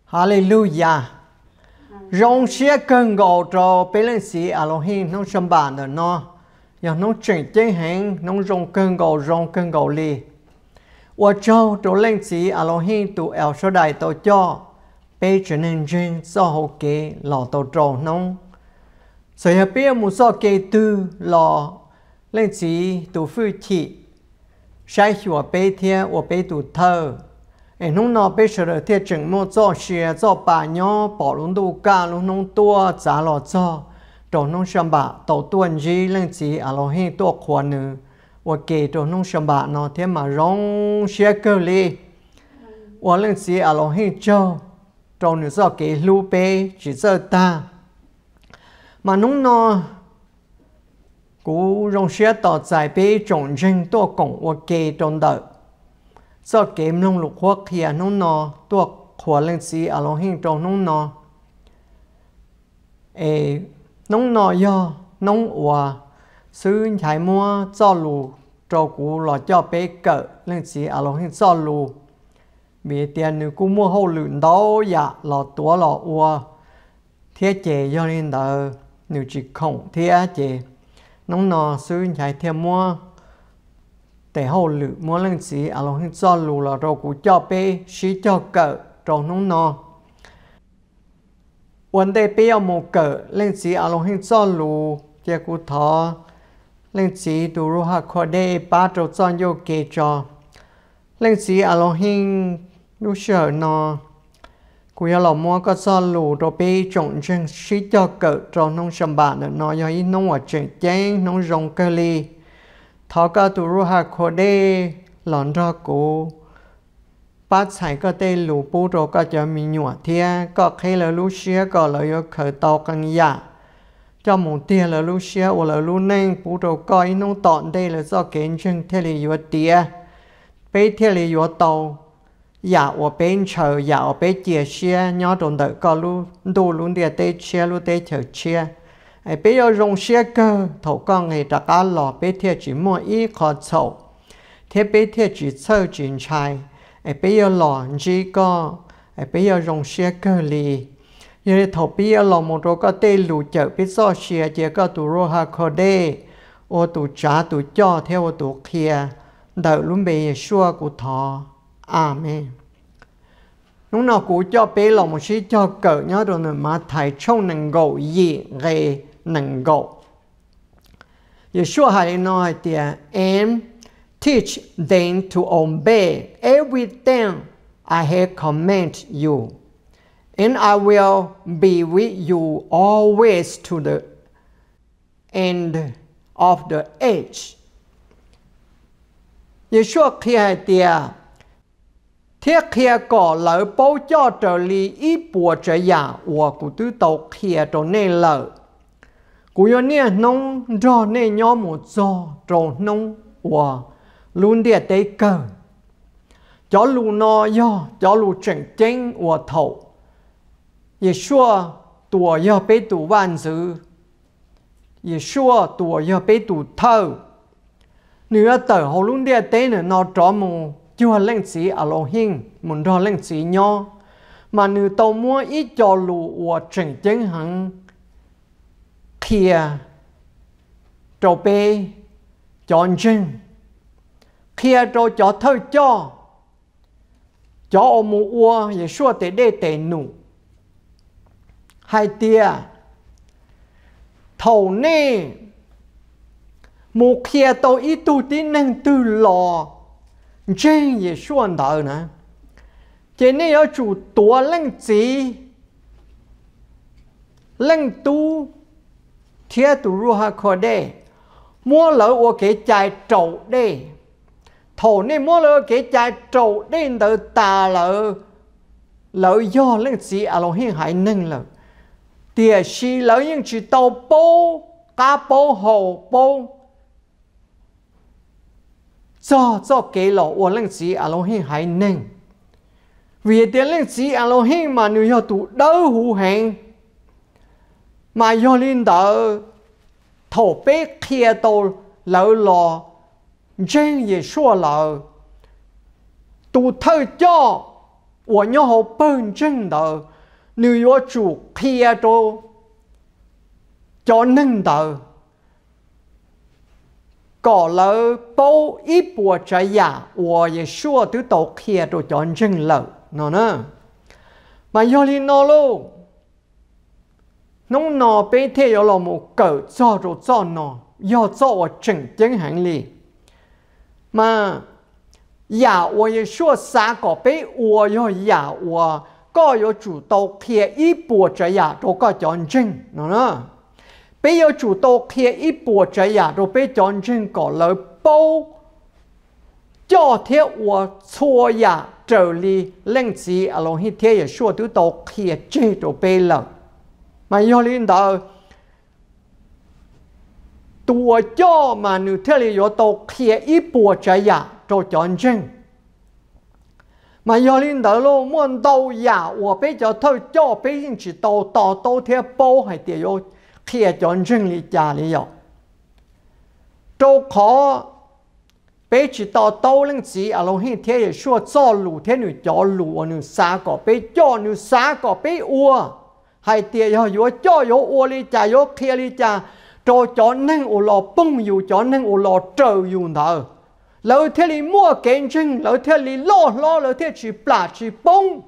Hallelujah. Rong xe cơn gầu cho bế lên sĩ Elohim nông xâm bản được nó. Và nông trình chế hành nông rong cơn gầu li. Và cho trổ lên sĩ Elohim tụ El Shaddai tổ cho bế trở nên riêng do hậu kế lò tổ trổ nông. Sở hợp bế một số kế tư lò lên sĩ tụ phu thị. Sai hùa bế thia và bế tụ thơ. Nông nó bây giờ thì chừng một cho xe cho bà nhỏ bỏ luôn đủ cả luôn nông tua giá lọ cho đồ nông sâm bạ tổ tuần gì lên chỉ Elohim tổ khoan nữa và kể đồ nông sâm bạ nó thế mà rong xe cơ li và lên chỉ Elohim cho đồ nữa cho kể lưu bê chỉ cho ta mà nông nó cú rong xe tỏ giải bê trồng rừng tổ cổng và kể trồng đợi do kiếm nông lục quốc kia nông nọ tuộc khóa lên sĩ Elohim trong nông nọ nông nọ do nông hòa sư thái mua cho lù cho cú lọ cho bé cỡ lên sĩ Elohim cho lù vì tiền nữ cú mua hậu lưỡng đó dạ lọ tua lọ hòa thiết chế do nên đỡ nữ chỉ khổng thiết chế nông nọ sư thái thêm mua để hậu lự mua lên sĩ Elohim cho lù là rồi cũng cho bé xí cho cỡ trong nông nọ vấn đề bé ở một cỡ lên sĩ Elohim cho lù cho cụ thọ lên sĩ đủ ru hạ khó đề ba trâu cho vô kê cho lên sĩ Elohim lúc sợ nọ cụ yêu lòng mua có cho lù rồi bé trồng chân xí cho cỡ trong nông sầm bản nó do ý nông ở trên chén nông rong cơ li thọ cả tụ ru hạ khó đề lòn ra cổ bắt chạy có tê lũ bù rồi có cho mình nhọ thia có khi là lũ xía có là yêu khởi tàu căng giả cho một tia là lũ xía hoặc là lũ neng bù rồi có ý nông tọn đây là do kiến chân thế là yêu tia bé thế là yêu tàu giả ở bên chờ giả ở bên chia xía nhỏ trộn đợi có lũ đủ lũ địa tê xía lũ tê chờ xía bây giờ rong xe cơ thầu con người ta cá lò bây giờ chỉ mua ít khó chậu thế bây giờ chỉ sơ chuyển chạy bây giờ lò chỉ có bây giờ rong xe cơ li giờ thầu bây giờ lò một số có tê lù chợ bây giờ xe chỉ có tụ rô ha khó đê ô tụ trả tụ cho theo tụ kia đợi luôn bây giờ xua của thọ amen lúc nào cũng cho bé lòng một xí cho cỡ nhớ rồi mà thầy trong nâng gỗ gì gây nâng gỗ Yeshua hay nói thì and teach them to obey everything I have commanded you and I will be with you always to the end of the age Yeshua khi hay thì thiết kia có lợi bố cho trở lý ý bùa trở giả và cụ tư tàu kia trở nên lợi cụ yếu nè nông rõ nên nhỏ một giò trò nông và luôn địa tế cờ cho lù nó do cho lù trận chênh và thầu Yeshua tùa do bế tù văn dư Yeshua tùa do bế tù thơ nữa tờ hồ luôn địa tế nữa nó trò mù chưa lên sĩ Elohim muốn cho lên sĩ nhỏ mà nữ tàu mua ít cho lù và trận chênh hẳn kia trò bê chọn chân kia trò cho thơ cho ở mù ua để xua tế đê tế nụ hai tia thầu nê mù kia tàu ít tu tín năng tư lò chân để xua đỡ nè chế này ở chủ tùa lên gì lên tu thiết tụ ru ha khó đê mua lỡ ở cái trái trầu đê thổ này mua lỡ cái trái trầu đê đỡ ta lỡ do lên gì Elohim hãy nâng lỡ tiề xí lỡ nhưng chỉ tàu bố cá bố hồ bố do cái lỡ ở lên gì Elohim hãy nâng vì tiền lên gì Elohim mà người ta tụ đỡ hữu hẹn mà do linh đỡ thổ bế kia tổ lỡ lò dân dễ xua lỡ tụ thơ cho 我要好本真的，你要主贴着cho nên đời có lỡ bao ít bộ trái giả và ye xua từ tổ kia rồi chọn chân lỡ nó nè mà do li nó luôn nông nó bé thế yo là một cỡ cho rồi cho nó do cho và chỉnh chân hành li mà giả và ye xua xa có bé và yo giả và có yo chủ tổ kia ít bộ trái giả rồi có chọn chân nó nè bây giờ chủ tổ kia ít bộ trái giả rồi bây chọn chân có lời bao cho thế và xua giả trở đi lên gì ở lòng hít thế xua từ tổ kia chế rồi bây lời mà do linh đạo tua cho mà nữ thế là do tổ kia ít bộ trái giả rồi chọn chân mà do linh đạo luôn muốn đầu giả và bây giờ thôi cho bây giờ chỉ đầu thế bao hay tiền yo kia chọn chân lý trả lý yo đâu khó bây chỉ tao lên gì ở lòng hiện thế xua cho lù thế nữ cho lù nữ xa có bây cho nữ xa có bây ua hay tiền yo cho yo ua lý trả yo kia lý trả cho nên ua lò bông yu cho nên ua lò trâu yu đó lỡ thế lý mua kén chân lỡ thế lý lo lỡ thế chỉ plá chỉ bông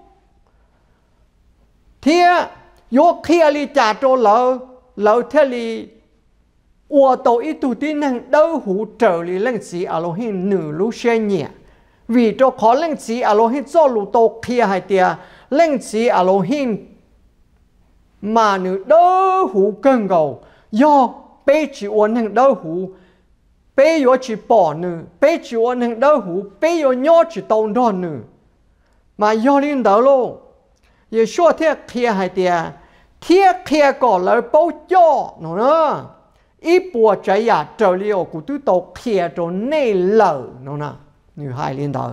thế yo kia lý trả cho lỡ thế lý ua tổ ít tụ tin năng đâu hủ trở lý lên gì ở lô hình nửa lũ xe nhẹ vì cho khó lên gì ở lô hình cho lũ tổ kia hay tiệt lên gì ở lô hình mà nửa đâu hủ cân gầu do bé chỉ uốn năng đâu hủ bé yo chỉ bỏ nửa bé chỉ uốn năng đâu hủ bé yo nhỏ chỉ tông đó nửa mà do liên đó luôn giờ số thế kia hay tiệt thiết kia có lời bao cho nó nè ít bộ trái giả trở liệu của tôi tổ kia cho nên lỡ nó nè như hai liên đạo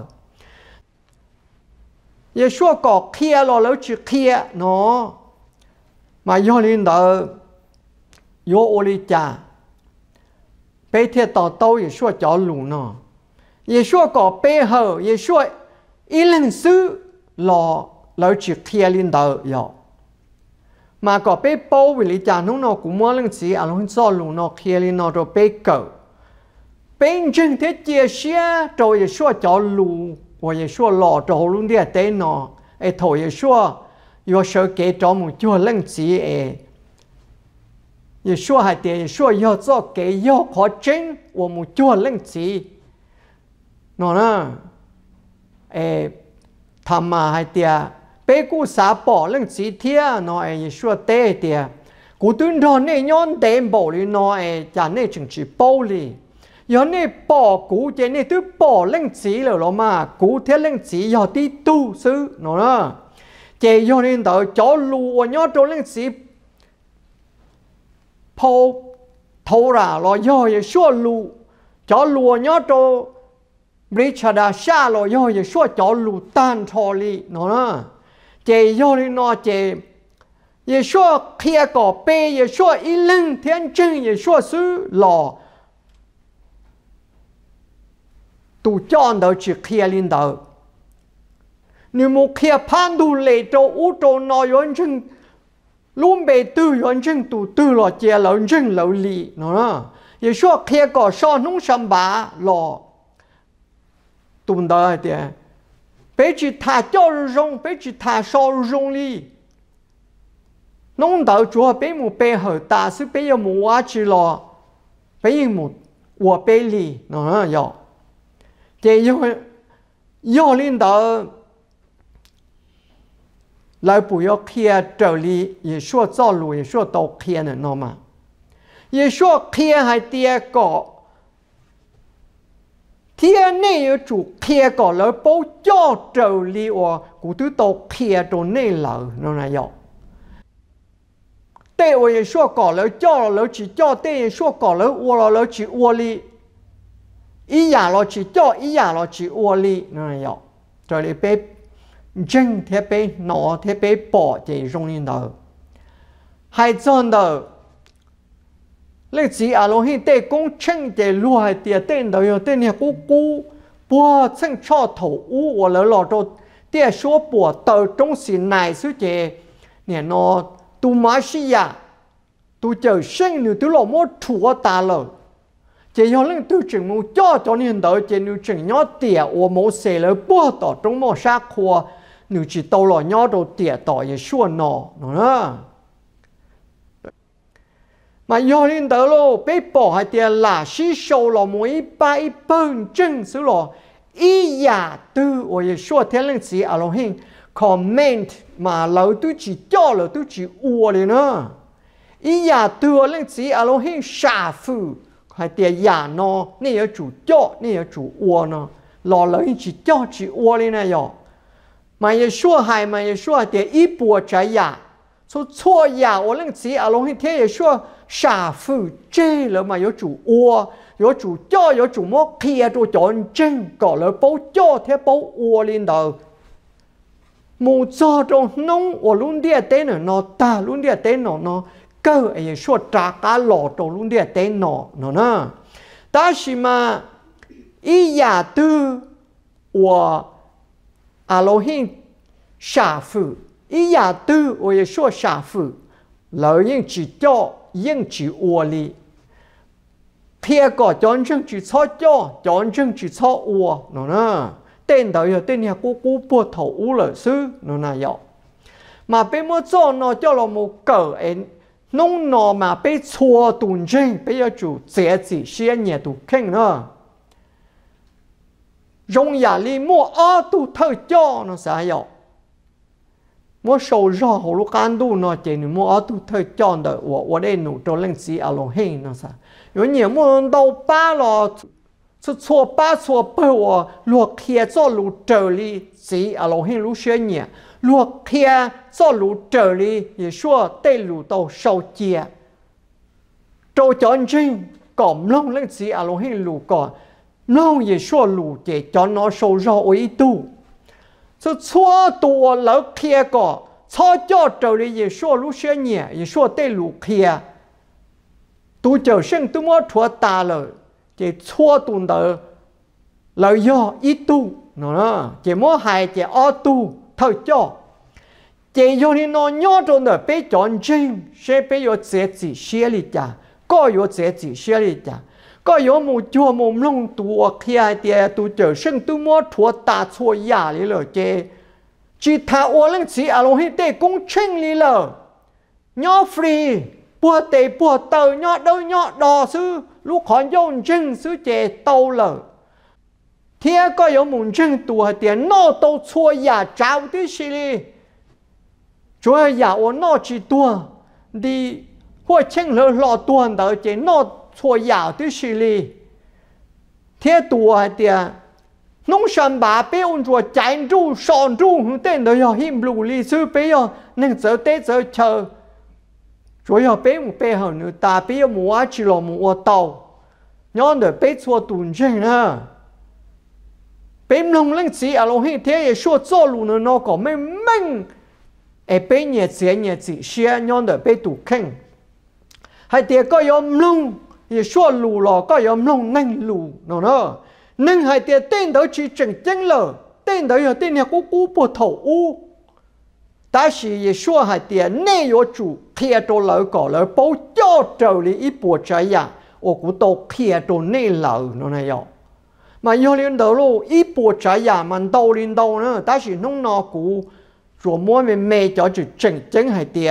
giờ số có kia lo lỡ chữ kia nó mà do liên đạo do ô li cha bé thiết tàu tàu giờ số cho lù nó giờ số có bé hở giờ số ít lần sư lo lỡ chữ kia liên đạo giờ mà có bé bao vì lý trả nó cũng muốn lên gì à nó cho lù nó kia lên nó rồi bé cỡ bên trên thế chia sẻ rồi giờ xua cho lù và giờ xua lò rồi luôn đi tên nó ấy thôi giờ xua giờ sợ kể cho một chút lên gì giờ xua hay tiền giờ xua giờ cho kể giờ khó chính và một chút lên gì nó nè tham mà hay tiền bé cú xả bỏ lên chỉ thia nói xua tê tiệt cú tuân thọ này nhon đêm bỏ đi nói chả này chừng chỉ bao đi giờ này bỏ cú chỉ này tôi bỏ lên chỉ rồi mà cú thế lên chỉ giờ đi tu sư nó chỉ giờ nên đợi cho lùa nhớ cho lên chỉ phô thâu ra rồi giờ xua lù cho lùa nhớ cho Richard xa rồi giờ xua cho lù tan thọ đi nó chế do đi nó chế ye xua kia có bê ye xua ý lưng thiên chân ye xua sư lò tụ chọn đầu chỉ kia linh đầu nếu một kia phan đủ lệ cho u cho nó yon chân luôn bề tư yon chân tụ tư lò chế lò chân lò lì nó ye xua kia có so nung sâm bá lò tụ đầu thì bé chỉ thả cho rong bé chỉ thả so rong đi nông đạo chúa bé một bé hở ta sư bé một quá chỉ lo bé một của bé li nó yo thế yo linh đạo lại不要kia trở đi也说造路也说到kia呢nó mà也说kia hay tia có thiên này chủ kia có lỡ bao cho trở li và cụ tư tổ kia cho nên lỡ nó là vậy tê ơi số có lỡ cho lỡ chỉ cho tê số có lỡ ua lỡ chỉ ua li ý giả lo chỉ cho ý giả lo chỉ ua li nó là vậy trở lại bé chân thế bé nó thế bé bỏ thì rong lên đầu hay chân đầu lấy chỉ à lo hiện tại công trình để lùa hay tiền tên đầu yêu tên này cú bua chân cho thầu u và lỡ lò cho tia số bùa tờ trong xin này sư chế nè nó tu má xí ya tu chờ sinh nữa tu lo mua chùa ta lờ chế yo lên tu chừng mua cho nên đỡ chế nu chừng nhỏ tiệt ô mua xe lờ bùa tờ trong mua sát khoa nu chỉ tàu lo nhỏ đồ tiệt tờ ye xua nọ nữa mà yo lên đỡ lo bé bỏ hai tiệt là xí sâu lo mua ít ba ít bưng chân xứ lo ý ya tư ô ye xua thiên linh sĩ à lo hình comment mà lâu tu chỉ cho là tu chỉ uo lên nữa ý ya tư lên sĩ à lo hình xả phụ hay tiệt ya nó nè ở chủ cho nè ở chủ uo nó lo lấy chỉ cho chỉ uo lên này yo mà ye xua hai mà ye xua tiệt ít bùa trái ya số chua ya ô lên sĩ à lo hình thế ye xua xả phụ chê là mà có chủ uo có chủ cho có chủ mua kia cho chọn chân có là bố cho thế bố uo lên đầu mù cho trong nông ở luôn địa tên nó ta luôn địa tên nó cơ ấy số trả cá lọ trong luôn địa tên nó nè ta chỉ mà ý giả tư của Elohim xả phụ ý giả tư của số xả phụ lợi những chỉ cho những chỉ uo li phía có chọn chân chỉ cho chọn chân chỉ uo nó nè tên đầu giờ tên nhà cú bùa thầu u lợi sư nó là vậy mà bên mua cho nó cho là một cỡ ấy nông nó mà bên chua tuần chân bây giờ chủ dễ gì xia nhẹ tụ khen nữa dùng nhà li mua ở tụ thơ cho nó sẽ vậy mua sầu rau hồ lô can đu nó chỉ mua ở tụ thơ cho đó ở đây nụ cho lên xí ở lồng hình nó sao有nhiều mua đâu ba lo是错八错八我落贴做路这里是啊老很路学呢落贴做路这里也说对路到受戒周전真讲弄那是啊老很路讲弄也说路戒叫nó受绕为度是错多老贴个错叫这里也说路学呢也说对路贴tu chờ sinh tu mua thua ta rồi chỉ chua tuần đỡ lời do ít tu nó chỉ mua hai chỉ ở tu thôi cho chỉ do thì nó nhớ trong đời bé chọn chính sẽ bé có dễ chỉ xia đi cha có có dễ chỉ xia đi cha có có một chùa một lông tu kia thì tu chờ sinh tu mua thua ta chua ya đi rồi chỉ thà ô lên chỉ à lông hết để cũng chính đi rồi nhớ free bùa tê bùa tờ nhọ đâu nhọ đò sư lúc họ dùng chân sư chế tàu lờ thế có有một chân tùa tiền nó tàu chua ya cháu tí xí đi chúa ya ô nó chỉ tùa đi hoa chân lỡ lọ tuần đó chế nó chua ya tí xí đi thế tùa tiền nông sản bà bé ôn chùa chạy ru sòn ru hướng tên đó ya hiểm lù li sư bé ya nên giờ tết giờ chờ主要背木背后呢，大背要木啊，只了木刀，然后背错短针啊，背弄冷子啊，老黑天也说走路呢，那个没命，哎背叶子些，然后背堵坑，还第二个要弄也说路了，个要弄能路，喏，能还第电头去整正了，电头要电下咕不头乌。但是也说还点内有主贴着楼搞了包叫着的一波这样，我估都贴着内楼那样，mà yêu liên đầu luôn ít bộ trái giả mình đầu liên đầu nữa, ta chỉ nông nọ cũ rồi mua mình mê cho chữ chỉnh hay tiệt,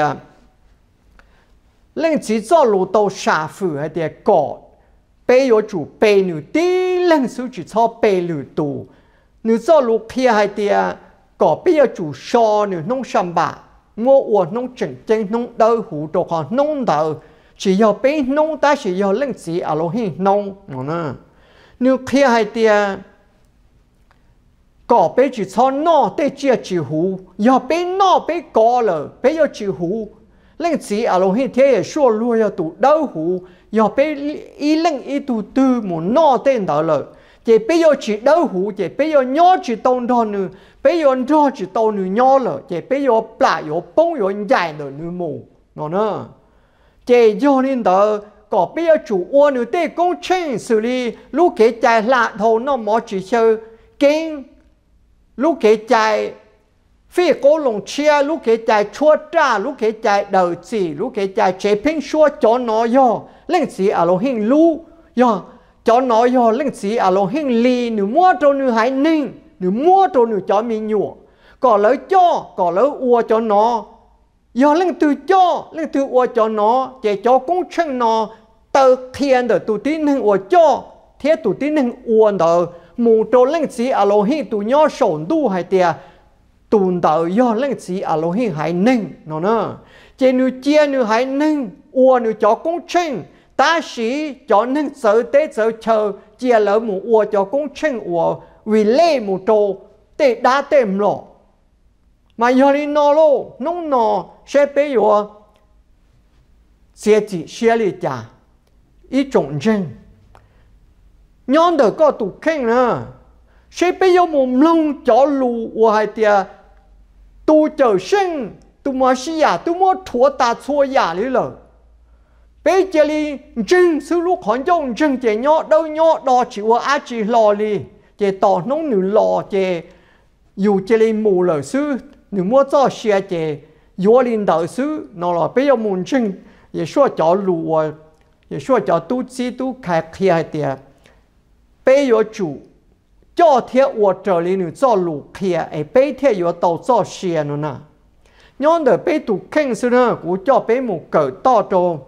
lên chỉ cho lũ đầu xả phụ hay tiệt cỏ, bây giờ chủ bây nữ tí lên số chỉ cho bây nữ tù, nữ cho lũ kia hay tiệt có bây giờ chủ so nữa nông sản bạc mua uổng nông chỉnh nông đau hủ đồ còn nông đau chỉ có bây nông ta chỉ có lên chỉ ở lô hi nông nữa nếu kia hay tiệt có bây chỉ cho nó để chia chỉ hủ giờ bây nó bây có rồi bây giờ chỉ hủ lên chỉ ở lô hi thế số luôn giờ tụ đau hủ giờ bây ý lên ý tụ tư muốn nó tên đó rồi chỉ bây giờ chỉ đau hủ chỉ bây giờ nhỏ chỉ tông đó nữa bây giờ nó chỉ tàu nữ nhỏ rồi, chỉ bây giờ bả có bông có dài rồi nữ mù, nó nữa, chỉ cho nên đó có bây giờ chủ ô nữ để công trình xử lý, lúc cái chạy lạ thầu nó mò chỉ chơi kinh, lúc cái chạy phi cố lồng chia lúc cái chạy chua tra lúc cái chạy đầu chỉ lúc cái chạy chế pin xua cho nó yo lên chỉ à lo hình lu yo cho nó yo lên chỉ à lo hình li nữ mua trâu nữ hải ninh nữ mua trâu nữ cho mình nhủ có lấy cho có lấy ua cho nó yo lên từ cho lên từ ua cho nó để cho công trình nó từ thiên de tụ tin hình ua cho thế tụ tin hình ua đó mù trâu lên chỉ à lo hình tụ nhỏ sổn đu hay tiệt tụn đầu do lên chỉ à lo hình hải ninh nó nè chỉ nữ chia nữ hải ninh ua nữ cho công trình ta sĩ cho nên sợ tế sợ chờ chia lỡ một ua cho công trình ua vì lê một trâu tế đá tèm lọ mà giờ đi nó lô nông nó sẽ bây giờ sẽ chỉ sẽ đi trả ý trọng chân nhóm được có tụ khen nè sẽ bây giờ một lông cho lù ua hai tia tu trở sinh tu mà xí à tu mà thua ta thua à lý lợ bây giờ đi chân sư lúc còn dùng chân chỉ nhỏ đâu nhỏ đó chỉ qua á chỉ lò đi chỉ tỏ nông nữ lò chỉ dù chỉ đi mù lợ sư nữ mua cho xe chỉ vô lên đầu sư nó là bây giờ muốn chân也说叫路啊也说叫都知都开开的bây giờ chủ cho thiệt我这里女做路开哎bây thiệt有到做xe nữa nè nhóm đời bây tụ khen sư nữa cũng cho bây một cỡ to cho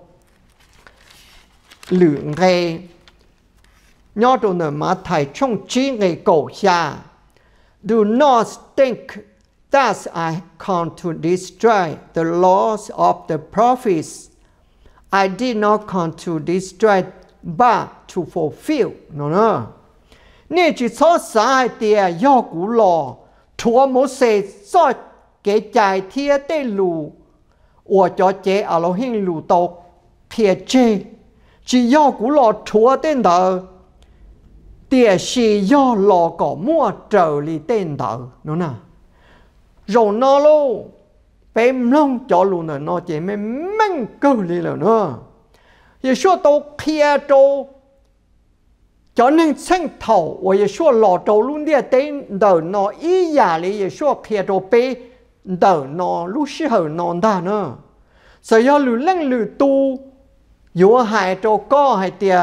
lượng ngày nhóm đồ nữa mà thầy trong trí ngày cổ xa do not think that I come to destroy the laws of the prophets I did not come to destroy but to fulfill no nên chỉ cho sai tiền do cũ lò thua một xe do cái chạy thiệt tê lù và cho chế ở lò hình lù tàu thiệt chế chỉ do cũ lò thua tên đờ tiền chỉ do lò có mua trở li tên đờ nó nè rồi nó lô bém lông cho lù nữa nó chỉ mới mang câu li rồi nữa giờ số tàu kia trâu cho nên sinh thầu và số lò trâu luôn đi tên đờ nó ý giả li số kia trâu bê đờ nó lúc xưa hở nó đa nữa giờ do lù lăng lù tu yếu hại trâu co hay tiệt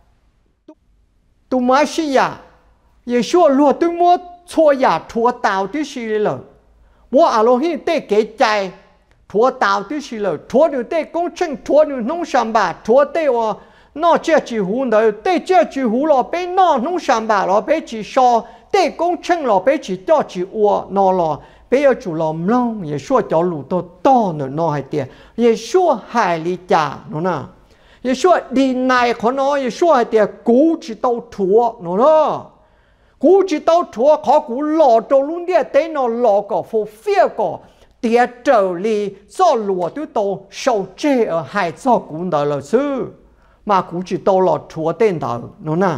tu má xí giả số lùa tu mua chua giả chua tàu tí xí lờ bố à lô hi tê kế chạy chua tàu tí xí lờ chua được tê công trình chua được nông sản bà chua tê wa nó chưa chỉ hú nữa tê chưa chỉ hú lò bé nó nông sản bà lò bé chỉ so tê công trình lò bé chỉ cho chỉ ua nó lò bây giờ chủ lòng long也说叫路都多呢nó hay tiệt也说海里家nó nè也说đi này khó nó也说hay tiệt cú chỉ tàu thua nó đó cú chỉ tàu thua khó cú lò trâu luôn đi tên nó lò có phô phía có tiệt trở li do lúa tôi tàu sầu chê ở hải do cú đó là sư mà cú chỉ tàu lò thua tên đó nó nè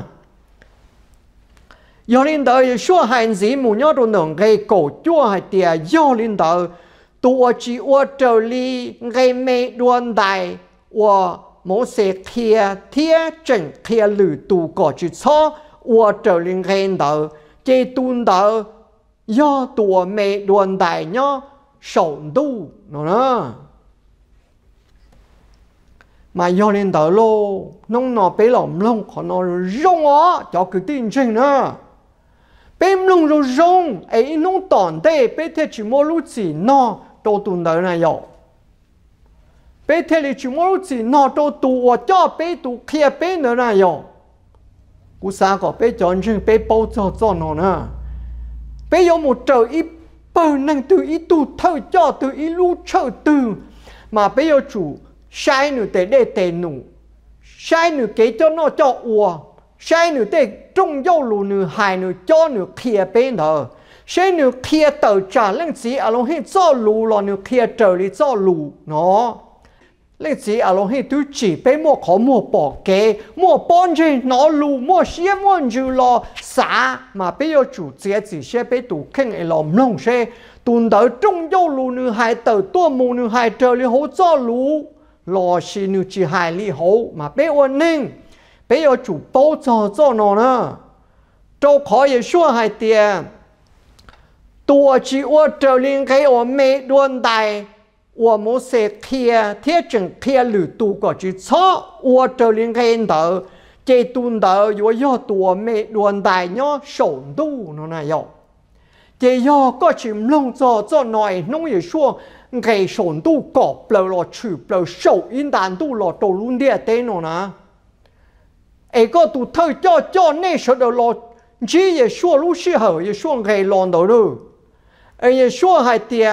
do linh đạo số hành gì muốn nhớ đồ nông gây cổ chúa hay tiệt do linh đạo tua chỉ ua trở li gây mê đoan đại ua mỗi sẽ kia thiết chỉnh kia lử tụ có chỉ cho ua trở li gây đạo chế tuân đạo do tua mê đoan đại nhớ sầu đu nó mà do linh đạo lô nông nó bé lòng lông khó nó rong ó cho cứ tin chừng nữa bên lông rồi rong ấy nông tòn đây bên thế chỉ mua lúa gì nó đâu tuần đời này rồi bên thế chỉ mua lúa gì nó đâu tụ cho bên tụ kia bên nữa này rồi cú sa có bên chọn chừng bên bao cho nó nè bên có một trời ít bờ năng từ ít tụ thâu cho từ ít lúa chờ từ mà bên có chủ sai nữa để tệ nụ sai nữa cái cho nó cho ua sai nữa để trong dâu lù nữa hài nữa cho nữa kia bên đó sai nữa kia tờ trả lên gì à long hết cho lù là nữa kia trở đi cho lù nó lên gì à long hết tôi chỉ bên mua khó mua bỏ kế mua bón gì nó lù mua xía mua nhiều lo xả mà bây giờ chủ chế chỉ sẽ bên tụ khen ấy lòng nông sẽ tuần tới trong dâu lù nữa hài tờ tua mù nữa hài trở đi hỗ cho lù lo xí nữa chỉ hài li hỗ mà bây giờ nên bây giờ chủ bao cho nó nè đâu khó也说还点ตัวจีว่าเจอลิงให้我没ดวนใด我冇เสียเทียเทียจึงเทียหรือตัวก็จีชอบว่าเจอลิงให้เดอเจตุนเดออยู่ย่อตัวไม่ดวนใดย่อสนดูนั่นน่ะย่อเจย่อก็จิมลงจ่อหน่อยน้องอย่าช่วงไงสนดูกอบเปล่าหลอดชื่อเปล่าโฉอินดานดูหลอดตัวรุ่นเดียเต้นนะไอ้ก็ตัวเธอจ่อเนี่ยสุดหลอดจีอย่าช่วงรู้ชื่อเหรออย่าช่วงไงลองดูไอ้อย่าช่วงให้เตีย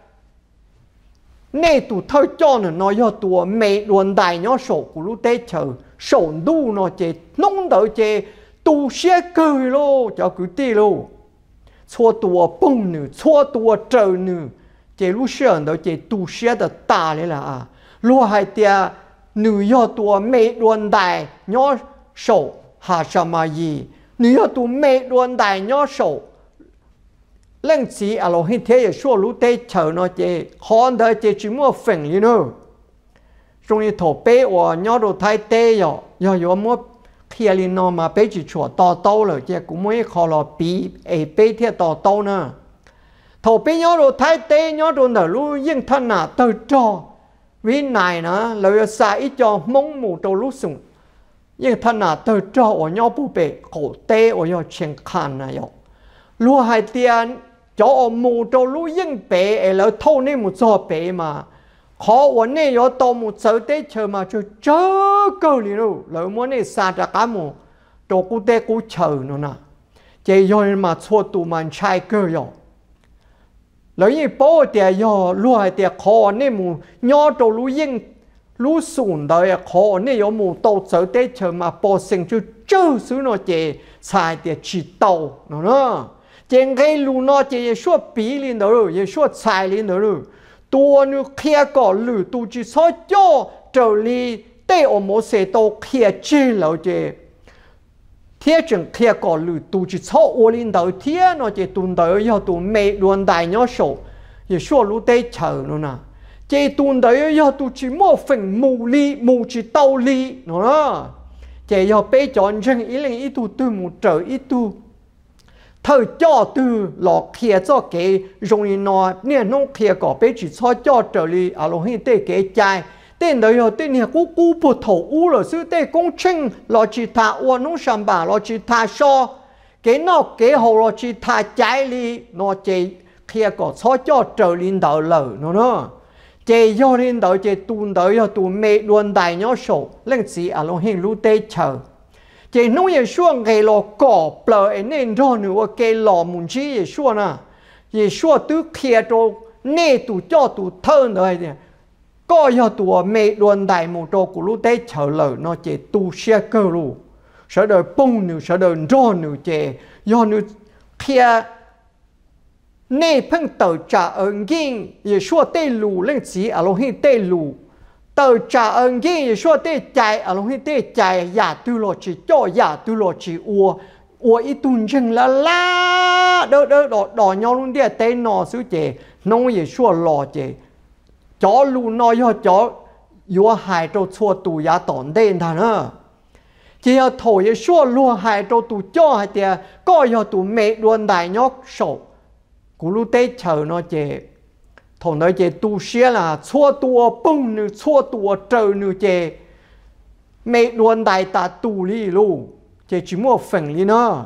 เนี่ยตัวเธอจ่อเนี่ยน้อยตัวไม่ดวนใดย่อโฉกูรู้เต้เฉยสนดูเนาะเจน้องเดอเจตูเสียเกยโลจะกูตีโลชัวตัวปุ่งหนึ่งชัวตัวเจอหนึ่งเจรู้เชื่อเดอเจตูเสีย的大เลยล่ะรู้ให้เตียหนึ่งย่อตัวไม่ดวนใดย่อโฉหาสมายีหนึ่งย่อตัวไม่ดวนใดย่อโฉเล่นสีอารมณ์ให้เทียชั่วรู้เตเฉยเนาะเจคอนเดอเจจิมัวเฟ่งเลยเนาะตรงนี้ถเป้ว่าย่อดูไทยเตยย่อมัวเขียลินอมาเป้จิชัวต่อโตเลยเจ้ากูไม่ขอรอปีเป้เทียต่อโตนะถเป้ย่อดูไทยเตยย่อดูเนรู้ยิ่งถนัดเตอจอวินัยนะเราจะใส่จอมงหมู่ตัวรู้สุ่งยิ่งถนัดเตอจอว่าย่อผู้เป้โกเตว่าย่อเชียงคันนะย่อรู้ให้เตียนจอหมู่ตัวรู้ยิ่งเป้แล้วเท่านี้หมู่จอเป้มาขอวันนี้ยอตัวมุดเสด็จเชื่อมาจะเจอเกาหลีรู้แล้ววันนี้ซาจากการมุตัวกูเตกูเชื่อนู่นนะเจยอนมาชัวตัวมันใช้เกยอแล้วยิ่งโป้เดียยอรู้ให้เดียขอวันนี้มุยอตัวรู้ยิ่งรู้สูงเดียขอวันนี้ยอมุตัวเสด็จเชื่อมาโป้สิ่งจะเจอซื้อเนาะเจใช้เดียชีโตนู่นนะเจงให้รู้เนาะเจยชัวปีลินเด้อยชัวใช้ลินเด้อตัวนึกเขียก่อนหรือตัวจีซอยจ่อเจอลีเตอโมเสโตเขียเจแล้วเจเทียจึงเขียก่อนหรือตัวจีซอยโอลินเดอเทียนอเจตุนเดอยอตัวไม่รวนได้ยอโฉอย่าชัวรู้เตเฉยนู่นนะเจตุนเดอยอตัวจีมั่วฝิ่งมูลีมูจีเตาลีนู่นนะเจยอไปจอนจึงอีหลิงอีตัวตัวมูเจออีตัวเธอจ่อตือหลอกเขียจ่อเกยรงอีนอเนี่ยน้องเขียก่อไปจีชอจ่อเจอลีอารมณ์ให้เตะเกยใจเต้นเดียวเต้นเนี่ยกูปวดท้องเลยซื้อเต้กงชิงรอจีตาอ้วนน้องสัมบารอจีตาชอเกยนอกเกยหัวรอจีตาใจลีนอเจเขียก่อชอจ่อเจอลินเดอเลยเนาะเจยอลินเดอเจตูนเดียวตูเมดวนได้เนาะโฉเล่นสีอารมณ์ให้รู้เตะเฉยเจน้องยังช่วงไงรอก่อเปล่าเน่นรอหนูว่าเกหล่อมุนชียังช่วงนะยังช่วงตู้เขียตัวเน่ตัวจ่อตัวเท่าเลยเนี่ยก็ยอตัวเมดวนได้หมู่ตัวกูรู้ได้เฉลยเนาะเจตูเชียเกลูเสด็จปุ่งหนูเสด็จรอหนูเจยอหนูเขียเน่เพิ่งเติร์จ่าเอิงยิ่งยังช่วงเตลูเล่นสีอารมณ์ให้เตลูเติร์จ่าเอิงยิ่งยังช่วงเตใจอารมณ์ให้เตใจอยากดูโลจีจ่ออยากดูโลจีอัวอีตุนจึงละล่าเด้อดอย้อนลุงเดียเต้นอซื้อเจน้องยังช่วงรอเจจ่อลูนอยอจ่อยัวหายตัวชัวตัวยาตอนเด่นท่านเจียวโถยังช่วงลัวหายตัวตัวจ่อให้เดียก็ยอตัวเมดวนได้ยกโฉกูรู้เตเฉยเนาะเจถงได้เจตูเชียล่ะชัวตัวปุ้งนึชัวตัวเจอนึเจเมดวนได้ตาตูลี่ลูเจจิมัวฝิ่งลีเนาะ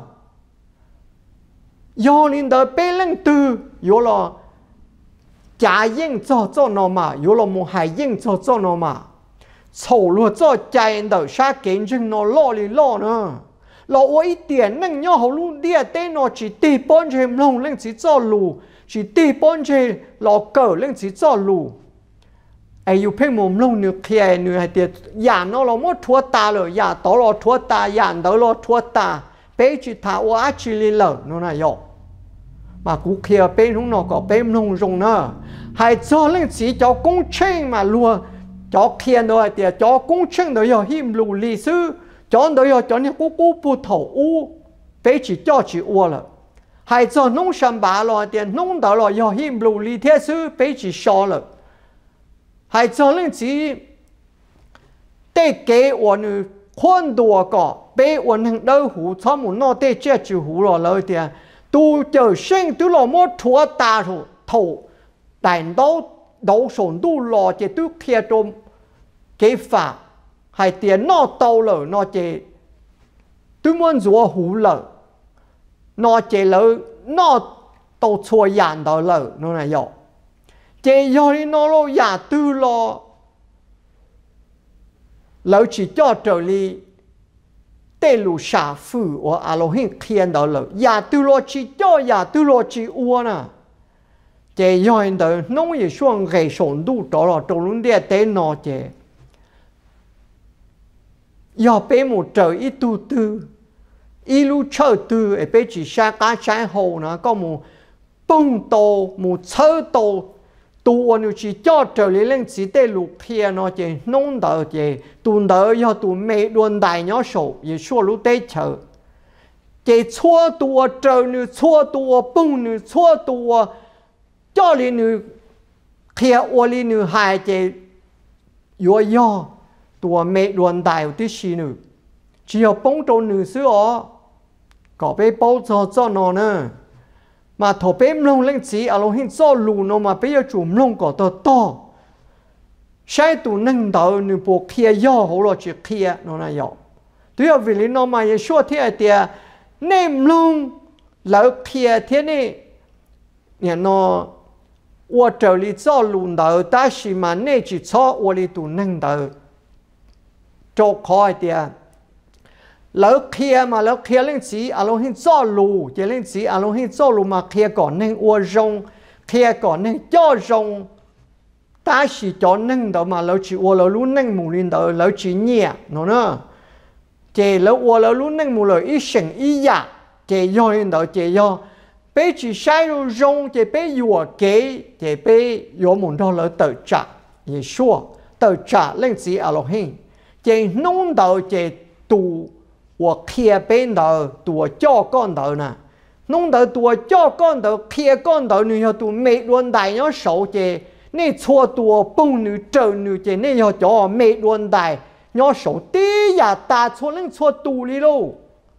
ยอลินเดอเปลังตือยอลอจ่ายิ่งจ่อนอมายอลอมูหายยิ่งจ่อนอมาโฉลัวจ่อใจเดอชาเก่งจึงนอล่อลีล่อเนาะเราว่าอีเตียนนั่งย่อเขาลูเดียเต้นอจีตีป้อนเจมลงเล่นสีจ่อลูจีตีป้อนเจหลอกเกิดเล่นสีจ่อลูไออยู่เพ่งมุมลงเนื้อเคลียเนื้อเดียอย่านเราหมดทัวตาเลยอย่าต่อเราทัวตาอย่าเดอเราทัวตาเป้จิตาว่าอาชิลิเลนู่นน่ะยอมากูเคลียเป้ทุ่งนอกก็เป้ลงรงเนาะให้จ่อเล่นสีจ่อกงเชิงมาลัวจ่อเคลียเนื้อเดียจ่อกงเชิงเดียวหิมลูลีซื้อจอนเดียวจอนเนี่ยกูปูถอูไปจีจ่อจีอัวละให้จอนน้องสัมบาลอยเดียน้องเดาลอยหิมบลูลีเทซื้อไปจีชอละให้จอนเรื่องจีได้เกวันนึคนตัวก็ไปวันหนึ่งเดือหูชอบหมุนนอได้เจ้าจีหูรอเลยเดีย tu chờ sinh tu lo mua thua ta rồi thầu đại đấu sổn tu lo chỉ tu kia trong cái pháp hay tiền nó tàu lở nó chỉ tu muốn rùa hú lở nó chỉ lở nó tàu chua yàn đó lở nó là dọ chỉ do đi nó lo giả tu lo lỡ chỉ cho trở đi tê lù xả phử ở Alohin khiên đó lỡ giả tu lo chỉ cho giả tu lo chỉ uo nè chỉ do anh đó nông nghiệp xuống gây sổn đủ đó là trong lúc đấy tế nó chỉ do bé một trời ít tu tư ít lu chơi tư ở bé chỉ xa cá trái hồ nó có một bông tô một sơ tô tu anh chỉ cho trời lên chỉ để lục kia nó chỉ nông đỡ chỉ tu đỡ do tu mẹ luôn đại nhỏ sổ也说lúc đấy chờ chỉ xua tu trời nữ xua tu bông nữ xua tu cho lên nữ kia ô lên nữ hai chỉ do tu mẹ luôn đại ở tí xí nữ chỉ có bông trâu nữ xứ ó có bé bao cho nó nữa mà thổ bé mông lên chỉ ở lông hình cho lù nó mà bây giờ chủ mông có to sai tụ nâng đầu nữ bộ kia do hổ lo chỉ kia nó là do tuy ở vì lý nó mà ye xua thế thì nem lông lỡ kia thế này nhà nó我这里做路头，但是嘛，你去做我里都能头做开的。lỡ kia mà lỡ kia lên chỉ à lông hin cho lù chỉ lên chỉ à lông hin cho lù mà kia còn nên uo rong kia còn nên cho rong ta chỉ cho nên đó mà lỡ chỉ uo lỡ lú nên mù lên đó lỡ chỉ nhẹ nó nữa chỉ lỡ uo lỡ lú nên mù lỡ ít sinh ít dạ chỉ do lên đó chỉ do bé chỉ sai rồi rong chỉ bé uo kế chỉ bé uo muốn đó lỡ tự trả也说tự trả lên chỉ à lông hin chỉ nông đó chỉ tu我kia bên đầu tua cho con đầu nè nông đầu tua cho con đầu kia con đầu nữ要tua mẹ luôn đại nó sầu chè nè chua tua bông nữ trâu nữ chè nè要cho mẹ luôn đại nó sầu tí ya ta chua lên chua tu đi đâu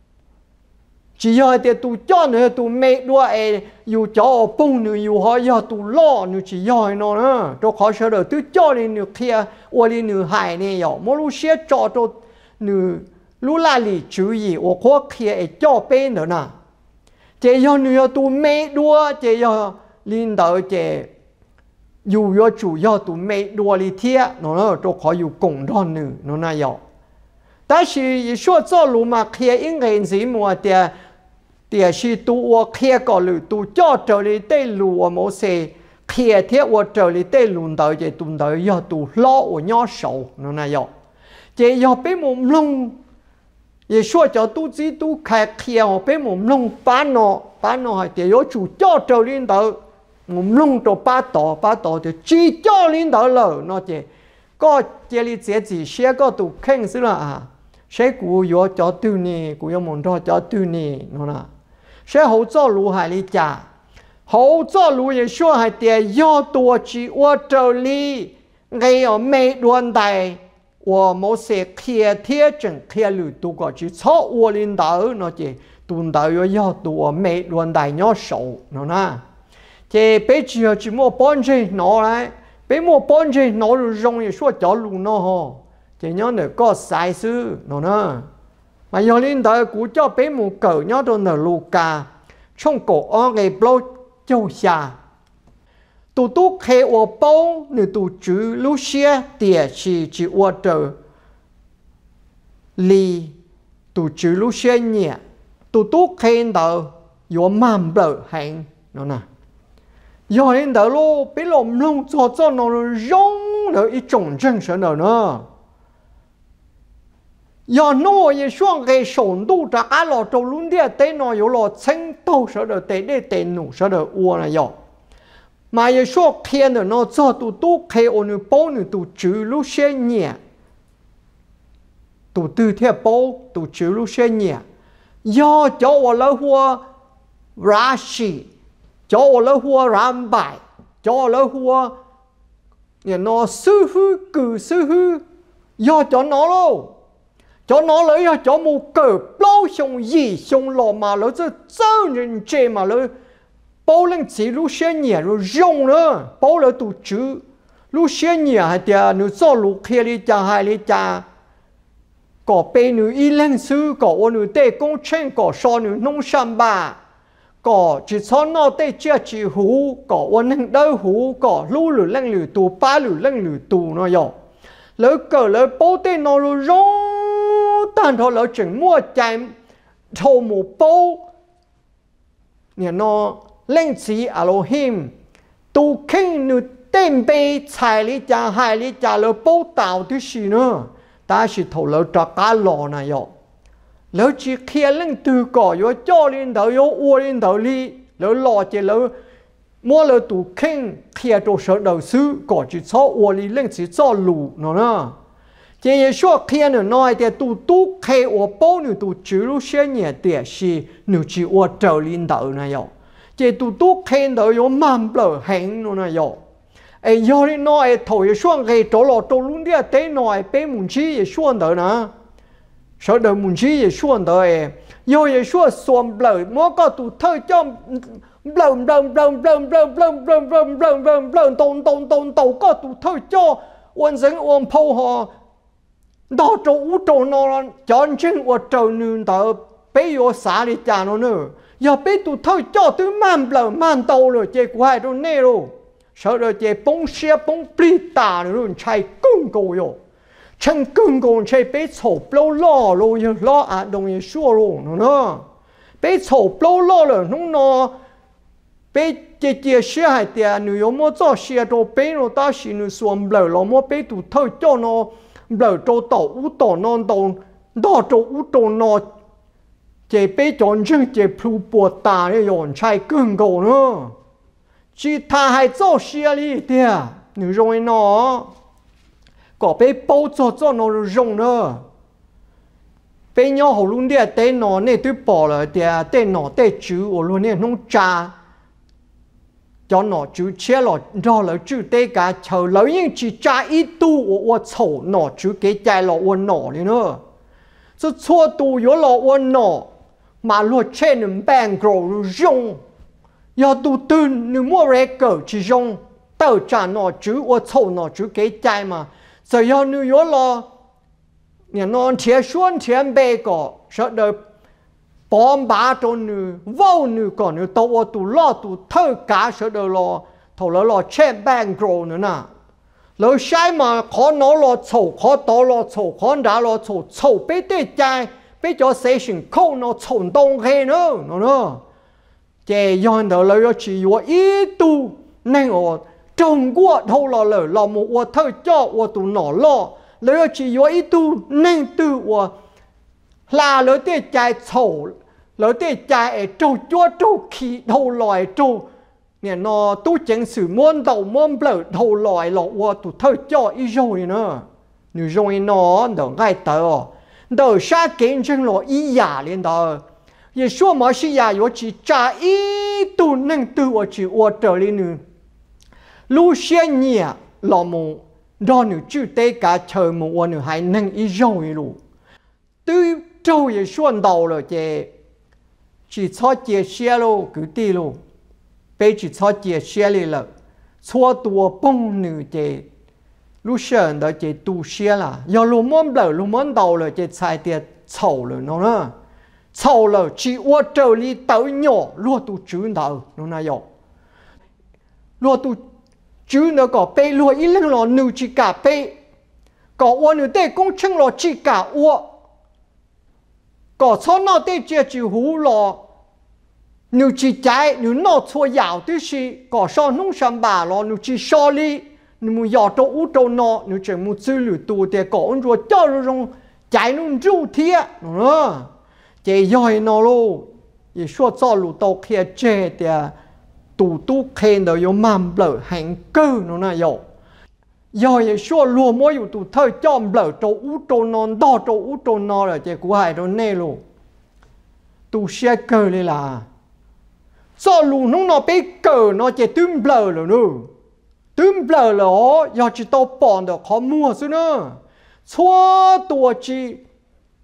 chỉ要để tu cho nữ tu mẹ luôn ấy yêu cho bông nữ yêu họ yêu tu lo nữ chỉ yêu nó nữa cho khó sợ được tu cho lên nữ kia ô lên nữ hại nè yêu mỗi lúc xe cho nữ lúc là lý chú ý ở khó kia cho bên đó nè chỉ do người tu mẹ đua chỉ do linh đạo chỉ dù do chủ do tu mẹ đua lý thiệt nó cho khó yêu cùng đó nữa nó là yêu但是说做路嘛kia应该是么的的是tu我kia个路tu cho这里对路我没事kia thiệt我这里对路道只tu道要tu lo我nhỏ手nó là yêu chỉ do bên mồm lông也说叫肚子都开开哦，被我们弄搬了还得有主教做领导，我们弄到把刀就主教领导了，那就个这里这几些个都看是了啊，谁古有叫对呢，古有门道叫对呢，喏啦，谁好做路还里家，好做路也说还得要多去我这里，我要没乱带。我冇写贴贴整贴路都过去操我领导那就领导要多每轮大鸟手喏呐，这别只要去莫帮着拿来，别莫帮着拿入容易说叫路喏吼，这鸟呢个赛事喏呐，嘛要领导估叫别莫狗鸟都能路家，从国安给包就下。tu tu khe ô bao nữ tu chữ lu xe địa chỉ ô trợ li tu chữ lu xe nhẹ tu tu khe đầu yo mam bờ hành nó nè yo lên đầu lo bị lom lông cho nó rong rồi ít trồng chân sợ nó nữa yo nó ye xuông cái sổn tu trả cá lò trâu luôn địa tên nó yo lò chân tàu sợ được tên để tên nụ sợ được ô này yo mà ye số kia nó cho tu kia onu bao nu tu chữ lu xe nhẹ tu tư thế bao tu chữ lu xe nhẹ do cho我了花 rashi cho我了花 rambai cho我了花你nó sư hư cử sư hư do cho nó luôn cho nó lấy cho một cờ bao xong gì xong lò mà nó sẽ dơ nhân chê mà nó bao lên chỉ lúc xe nhẹ rồi rong nữa bao là tụ chữ lúc xe nhẹ hay thì nó cho lúc kia đi cha hai đi cha có bê nữ y lên sư có ô nữ tê công trình có so nữ nông sản bà có chỉ cho nó tê chia chỉ hú có ô nâng đỡ hú có lưu lử lên lử tù ba lử lên lử tù nó dọ lỡ cờ lỡ bố tê nó rồi rong tàn thôi lỡ chừng mua chạy thầu một bố nè nó lên chỉ Elohim tu kinh nữ tên bê chạy lý cha hai lý cha lỡ bố tạo thứ gì nữa ta chỉ thầu lỡ cho cá lò này dọ lỡ chỉ kia lên từ cỏ yo cho lên đầu yo uo lên đầu li lỡ lò chỉ lỡ mua lỡ tu kinh kia đồ sở đầu sư cỏ chỉ cho uo li lên chỉ cho lù nó nè chỉ số kia nữa nói thì tu khi uo bao nữa tu chữ lu xe nhẹ để xí nữa chỉ uo trở lên đầu này dọ chỉ tu khi đầu yo mang bờ hành nó này dọ ai yo đi nói thổi xuống cái chỗ lò chỗ luôn đi tới nói bé muốn chi也xuống đầu nè sau đó muốn chi也xuống đầu yo也说xuống bờ mua có tu thơi cho bờ tàu có tu thơi cho quân dân quân phâu họ đó chỗ nó chọn chân của trâu nương tờ bé yo xả đi cha nó nữa giờ bé tu thơi cho từ man tàu rồi chơi của hai đôi nè rồi sau đó chơi bông xe bông plita rồi chạy cưng cổ yo chân cưng cổ chạy bé chộp lâu lo rồi lo à đồng ý xua rồi nó bé chộp lâu lo rồi nó bé chơi xe hay tiền người yêu mua cho xe đồ bé nó ta xin nó xuống bờ lo mua bé tu thơi cho nó bờ trâu tàu u tàu non tàu đỏ trâu u tàu nó chơi bé chọn chân chơi plu bùa ta đấy yon chạy cưng cổ nữa chỉ ta hay cho xe đi tiền người rồi nó có bé bao cho nó rong nữa bé nhỏ hồ luôn đi tên nó này tôi bỏ rồi thì tên nó tên chữ ở luôn này nông trà cho nó chữ chế là do là chữ tê cả chờ lấy những chỉ trả ít tu ở sổ nó chữ cái trái là ở nó đi nữa chứ xua tu yếu là ở nó mà luật trên bang grow rong giờ tu tin nếu mua rẻ cỡ chỉ rong tao trả nó chữ ở sổ nó chữ cái trái mà giờ giờ nếu yếu là nhà nó thiệt xuân thiệt bê có sợ đời bom bá cho nữ vô nữ còn nữ tàu tu lo tu thơ cả sợ đời lo thầu lo trên bang grow nữa nè lỡ sai mà khó nó lo chầu khó to lo chầu khó đã lo chầu bé tê trai bé cho xây dựng khâu nó chầu đông he nữa nó chè yon đầu lỡ chỉ có ít tu nên ở trong qua thâu lỡ một thơ cho tu nọ lo lỡ chỉ có ít tu nên tu là lỡ tê trai chầu lỡ tê trai ở trâu chúa trâu khí thâu loài trâu nè nó tu chẳng sử môn đầu môn bờ thâu loài lọ tu thơ cho ít rồi nữa nếu rồi nó đỡ ngay tờ đỡ xa kiến chân lọ ý giả lên đó ye số mà sĩ giả yo chỉ trả ít tu nên tu ở chỉ ở trở lên nữa lu xe nhẹ lọ mù đó nữ chữ tế cả chờ mù ở nữ hay nên ít rồi luôn từ trâu ye xuân đầu rồi chứ chỉ cho chia xe lô cứ đi lô bây chỉ cho chia xe đi lợ xóa tua bông nữ chứ lúc sơn đó chứ tu xe là giờ lô món bờ lô món đầu rồi chứ xài tiền chầu rồi nó nữa chầu rồi chỉ ở trở đi tới nhỏ luôn tu chữ đầu nó này rồi luôn tu chữ nó có bê luôn ít lần lo nữ chỉ cả bê có ở nữ tê cũng chẳng lo chỉ cả ở có cho nó tê chia chữ hú lo nếu chỉ trái nếu nó thua giàu tí gì có sao nông sản bà lo nếu chỉ so đi nếu muốn giàu cho út cho nó nếu chỉ muốn xử lý tu thì có ông rồi cho nó trong trái nó rú thiệt nữa chỉ giỏi nó luôn chỉ số cho lũ tàu kia chế thì tu khen được有慢bờ hành cơ nó là giàu giỏi số lúa mới有tu thời chom bờ cho út cho nó đo cho út cho nó là chỉ của hai đó nè luôn tu xe cơ đi là cho lù nó bị cờ nó chỉ tüm bờ rồi nữa tüm bờ là giờ chỉ tao bỏ được khó mua xí nữa xóa tua chỉ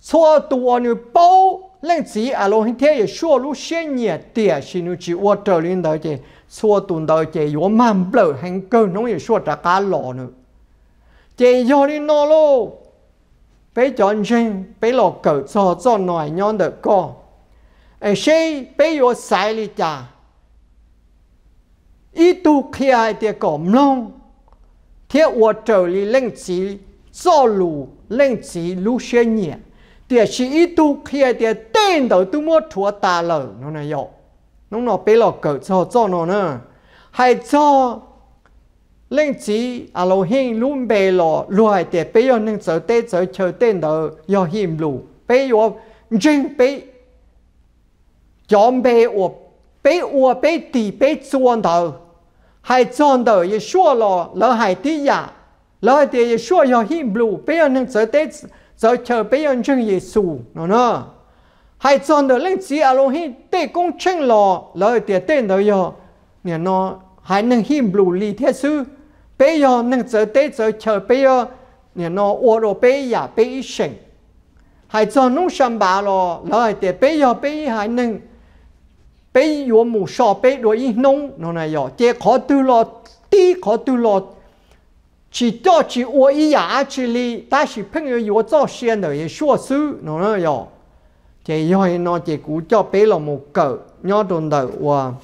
xua tua nữ bao lên chỉ à lo hình thế xua lúc xuyên nhẹ tiệt xin nữ chỉ qua trở lên đó chứ xua tuần đó chứ yếu mắm bự hành cơ nó yếu xua trả cá lò nữa chứ do đi nó lô bây chọn chân bây lò cỡ cho nói nhon được co ấy xe bây giờ sai đi chả ít tu kia thì cổng long thế qua trở lên chỉ cho lù lên chỉ lúc xuyên nhẹ để chỉ ít tu kia để tên đầu tu mua thua ta lờ nó này dọ nó bé lọ cỡ cho nó nữa hay cho lên chỉ à lô hình luôn bề lọ loài để bé giờ nên giờ tết giờ chờ tên đầu giờ hiểm lù bé giờ chính bé chọn bé bé tì bé chuan đầu hay chuan đầu ye xua lọ hay tí ya lỡ thì ye xua giờ hiểm lù bé giờ nên giờ tết giờ chờ bây giờ chân Giêsu nó hay chọn được lên chỉ à lô hi để công chân lò lỡ thì tên đó giờ nè nó hay nên hiểm lù li thế sư bây giờ nên giờ tết giờ chờ bây giờ nè nó ô đồ bây giờ bây sinh hay chọn nông sản bà lò lỡ thì bây giờ hay nên bây giờ mù sọ bây rồi nông nó này giờ chỉ khó tu lò tí khó tu lò chỉ cho chỉ我一牙之力，但是朋友有做先的也说书，喏那哟，这要那这股叫俾了木狗，鸟东的我，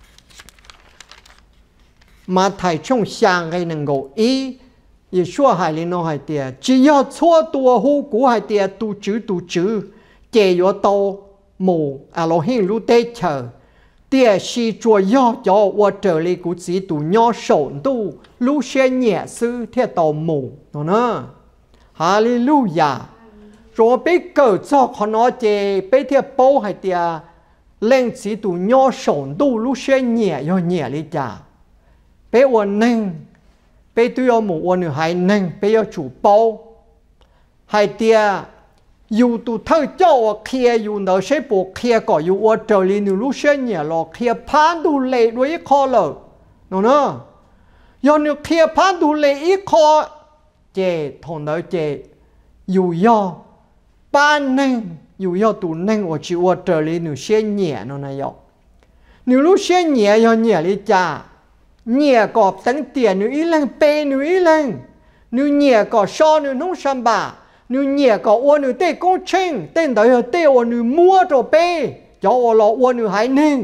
马太冲相个能够也说还里那还点，只要错多好股还点都住，这要到木阿罗hin路得chờ。địa sĩ chùa do cho我trở lại của chỉ tụ nhỏ sổn tu lưu xe nhẹ sư theo tàu mù nó nè hallelujah rồi bây cỡ cho họ nói chê bây theo bố hay tia lên chỉ tụ nhỏ sổn tu lưu xe nhẹ do nhẹ đi chả bây giờ nâng bây tôi ở một người hay nâng bây giờ chủ bố hay tia dù tụ thơ cho kia dù nó sẽ bộ kia có dù ở trở lên lúc sinh nhẹ lo kia phán đủ lệ đuôi khó lờ nó nè do nếu kia phán đủ lệ ít khó chè thằng đó chè dù do ban nâng dù do tụ nâng ở chịu ở trở lên lúc sinh nhẹ nó này dọ nếu lúc sinh nhẹ do nhẹ đi chả nhẹ có tấn tiền nếu ít lần bê nếu ít lần nếu nhẹ có so nếu nông sản bà nếu nhẹ có uốn nếu tê công trình tên đó là tê uốn nếu mua rồi bê cho uốn là uốn nếu hay nên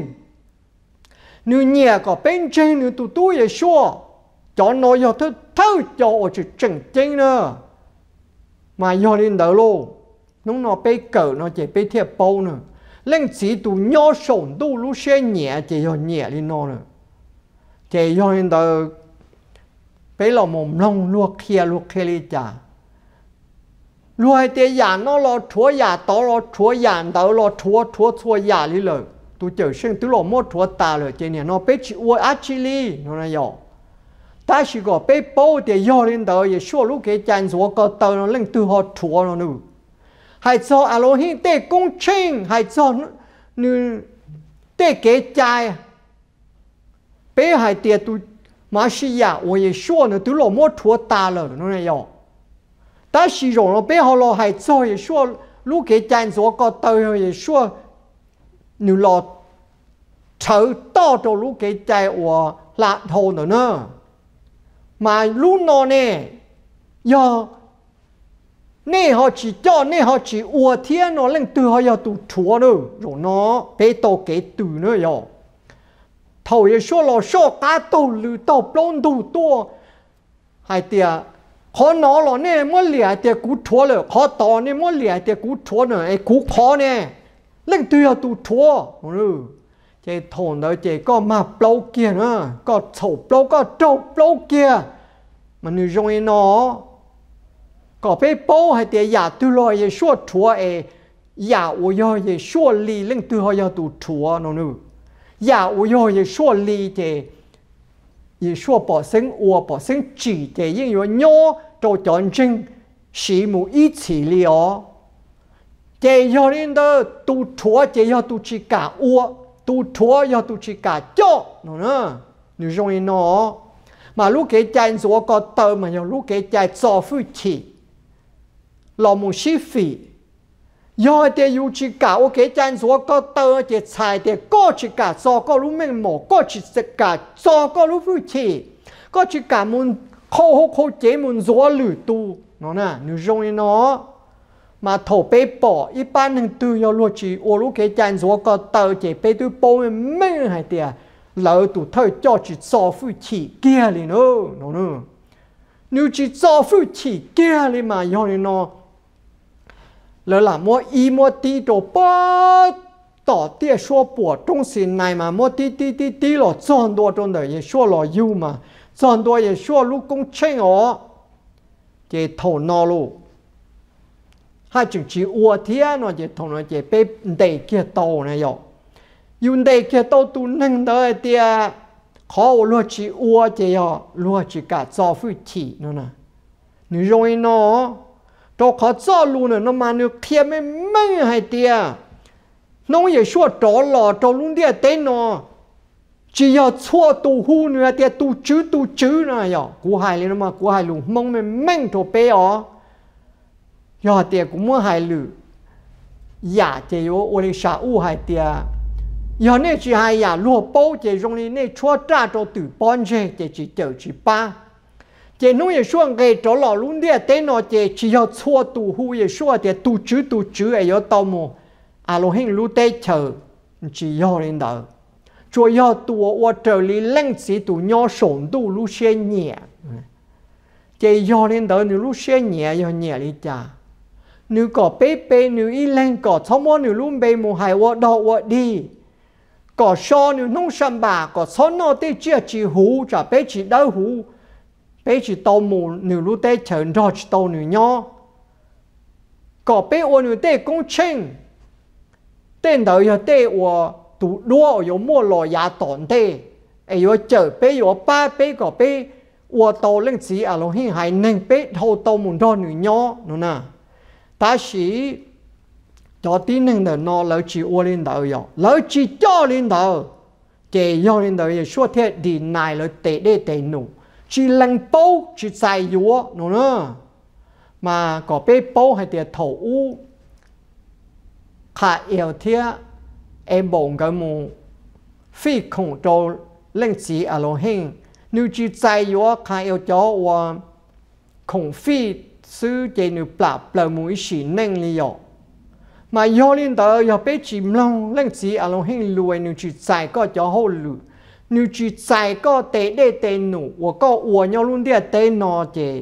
nếu nhẹ có bên trên nếu tụi tôi也说 cho nó giờ tôi thâu cho uốn chỉ chỉnh chính nữa mà giờ lên đó luôn nó bê cỡ nó chỉ bê thiệp bao nữa lên chỉ tụi nhỏ sổn tu lúc xe nhẹ chỉ giờ nhẹ lên nó nữa chỉ giờ lên đó bê là mồm lông luộc kia đi chả rồi thì nhà nó lo chúa nhà đó lo chúa nhà đó lo chúa nhà đi rồi tôi chờ sinh tôi lo mua chúa ta rồi cho nên nó biết chịu ác chi li nó này rồi ta chỉ có biết bao thì do lên đó也说lúc cái chân số có tờ nó lên từ họ chúa nó nữa hay cho Elohim để công trình hay cho nữ để cái trái bé hay để tôi mà sĩ ya 我也说呢 tôi lo mua chúa ta rồi nó này rồi但是容了背后了还做也说，如果站做个头也说，你老丑到着如果在我拉头的呢，嘛如那呢，要你好去叫你好去，我天呐，令对好要读错了，容那被到给读呢要，头也说了说嘎到绿到不读多，还的。khó nó là nè muốn lẻ thì cú thua rồi khó to nè muốn lẻ thì cú thua rồi ai cú khó nè lên từ giờ tụ thua rồi cái thằng đó cái có mà bao kia nữa có sầu bao có trâu bao kia mà người dùng nó có phải bao hay thì giả từ rồi cái số thua ấy giả ở giờ cái số lì lên từ giờ giờ tụ thua nó nữa giả ở giờ cái số lì thì也说保生我保生只的因为鸟做战争是母一起了，这要人的都错，这要都去搞我，都错要都去搞叫，喏，你容易喏，mà lúc cái chân số có tờ mà nhiều lúc cái chân cho phu chỉ, là một sĩ phỉ, do để yêu chỉ cả ok chân số có tơ để xài để có chỉ cả do có lúc mình mổ có chỉ cả do có lúc vui chỉ có chỉ cả muốn khô chế muốn gió lử tu nó nè nếu dùng nó mà thổ bê bỏ一般人都要落去我如果真说个到这被都包咩还的老都退叫去造福起家里喏喏你去造福起家里嘛要你喏了啦么一么地都不到底说不东西来嘛么地了赚多中的也说了有嘛赚多也说路工程哦这头脑路hai chừng chỉ uo thia nó chỉ thằng nó chỉ bé đầy kia tàu này rồi, dùng đầy kia tàu tu nâng đỡ tia khó lo chỉ uo chỉ rồi lo chỉ cả cho phu chỉ nó nè, nếu rồi nó đâu khó cho luôn nữa nó mà nếu kia mấy mấy hay tia, nó也说找了找luôn tia tên nó, chỉ要错tu hu nữa tia tu chữ này rồi, cú hai lên mà cú hai luôn mong mấy mấy chỗ bé ó do tiền cũng muốn hài lử giả chỉ có ô li sa u hài tiền do nên chỉ hài giả lúa bao chỉ trong này nên chua trả cho từ bốn chỉ chờ chỉ ba chỉ nói là xuống cái chỗ lò luôn đi tên nó chỉ要chua tu hu也说的tu chữ ấy có tao mù à lo hình lu tê chờ chỉ要lên đó chủ yếu tu ở trở li lăng chỉ tu nhỏ sống tu lu xe nhẹ chỉ要lên đó nếu lu xe nhẹ要nhẹ đi cha nếu có bê nếu y lên có thao mô nếu luôn bê mù hài vợ đọ vợ đi có so nếu nông sản bà có son nó tê chia chỉ hú trả bê chỉ đau hú bê chỉ tàu mù nếu lúc tê chởn rõ chỉ tàu nếu nhỏ có bê ô nếu tê công trình tên đầu giờ tê ô tụ đua ở mua lò giá tổn tê ấy ở chở bê ở ba bê có bê ô tàu lên chỉ à lo hình hài nên bê thâu tàu mù rõ nếu nhỏ nó nè ta sĩ cho tin rằng là nó lỡ chỉ ô lên đầu rồi lỡ chỉ cho lên đầu chỉ cho lên đầu rồi suốt thế đi này lỡ tệ để tệ nụ chỉ lăng bao chỉ xài dúa nó nữa mà có bé bao hay tiệt thổ u khá yêu thế em bồng cái mù phi khổng trâu lên chỉ ở lồng hình nếu chỉ xài dúa khá yêu cho và khổng phi sư chế nữ bạc mũi xỉ nâng lý dọ mà do lên đó do bé chìm lòng lên chỉ ở lòng hình lùi nữ chỉ xài có cho hô lù nữ chỉ xài có tế để tế nụ và có ủa nhau luôn đi tế nó chế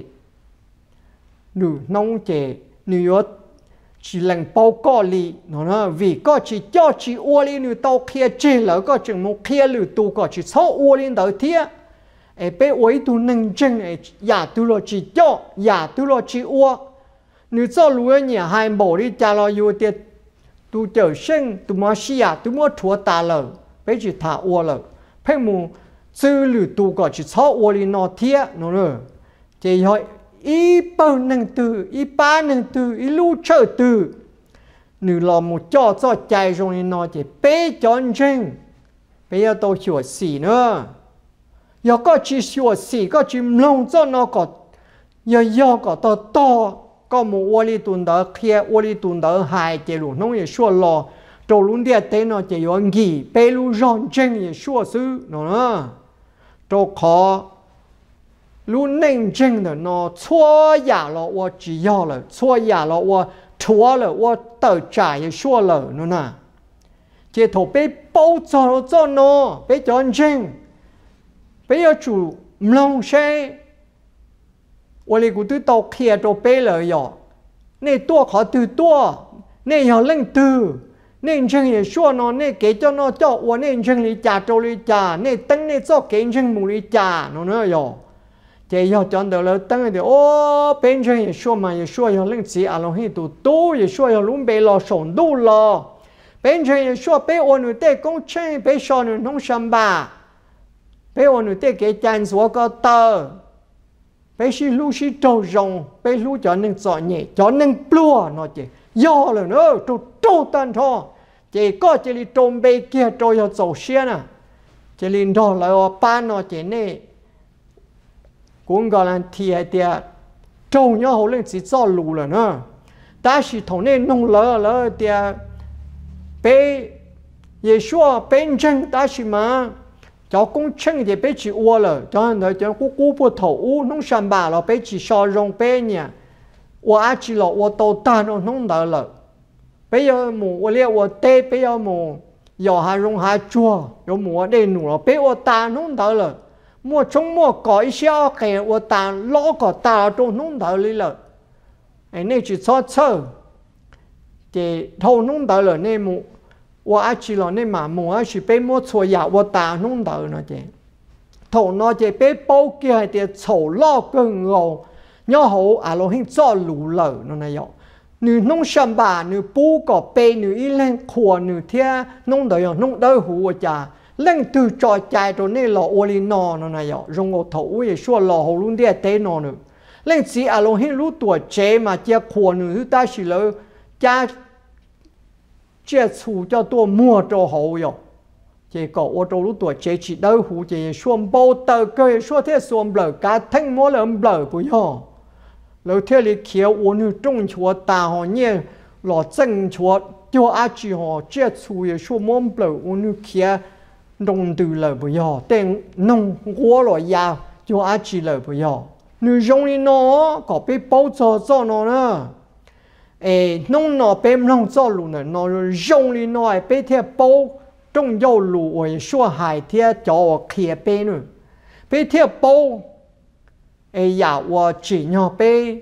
nữ nông chế nữ yếu chỉ lần bao có lì nó vì có chỉ cho chỉ ủa lý nữ tao kia chế lỡ có chừng một kia lù tù có chỉ số ủa lên đó thiệt ấy bé ấy tu nâng chân ấy giả tu lo chỉ cho giả tu lo chỉ uo nếu cho lúa nhà hai bộ đi cha lo yêu tiệt tu trở sinh tu mua xia tu mua thua ta lờ bé chỉ thả uo lờ phải mu sư lử tu có chỉ cho uo đi nó thiệt nó nữa chỉ hỏi ý bao nâng từ ý ba nâng từ ý lu chờ từ nếu lo một cho chạy rồi nó chỉ bé chọn chân bé giờ tôi hiểu gì nữa giờ có chỉ sửa xí có chỉ lông cho nó có giờ có to có một ô li tuần đó kia ô li tuần đó hai cái luôn nó也说了走路的带nó chỉ có nghỉ bé lu rong chân也说是nó走khó lu nâng chân的nó错呀了我只要了错呀了我错了我到家也说了nó nè chỉ thổ bé bao cho nó bé chọn chân bây giờ chủ lòng xe 我哋古都到kia到背了哟，你多考多多，你要认多，你真也说呢，你给叫那叫我你真里家做里家，你等你做给真母里家，喏呢哟，这要讲到了等的哦，别人也说嘛，也说要认字啊，龙很多多，也说要龙背了上路了，别人也说被我们的工程被少年弄上吧，被我们的给战所个到。bây giờ lúc xí trâu rồng bây lúc cho nên giỏi nhẹ cho nên plua nó chỉ do là nó trâu tan thôi chỉ có chỉ li trông bây kia trâu cho dầu xe nè chỉ li đó là ba nó chỉ này cũng gọi là thiệt trâu nhớ hậu lên chỉ cho lù là nó ta chỉ thằng này nông lỡ thì bé ye xua bên chân ta chỉ mà cho công chân thì bé chỉ uo rồi cho nên cho cú bùa thầu u nông sản bà là bé chỉ so rong bé nhỉ uo á chỉ là uo tàu ta nó nông đỡ rồi bây giờ mù uo liệt uo tê bây giờ mù giờ hà rong hà chua giờ mù ở đây nụ là bé uo ta nông đỡ rồi mua trong mua cõi xeo kẻ uo ta lõ cỏ ta trong nông đỡ đi rồi anh này chỉ cho chơi thì thâu nông đỡ rồi nên mù我阿去了那嘛，我是被莫错呀，我打弄到那些，头那些被包给的丑老更哦，然后阿罗很早路了那样，你弄上吧，你不搞背，你一扔扩，你贴弄到样弄到胡家，扔từ trò chạy rồi này lọ ô li nọ nó này样，用我头也说老好luôn đi tới nọ nữa，扔只阿罗很路多车嘛，只扩你但是了加。这处叫做莫州好哟，这个我做路多这起豆腐这双包豆个说这双不噶听莫人不不要，老天里瞧我女中错大行业老正错就阿句哈这处也说莫不我女瞧弄对了不要，但弄我了呀就阿句了不要，你容易喏搞被包做喏呢。nông nọ bém nông cho lù nè nó rong đi nói bé theo bố trong dâu lù rồi xua hại theo cho kia bé nữa bé theo bố giả và chỉ nhỏ bé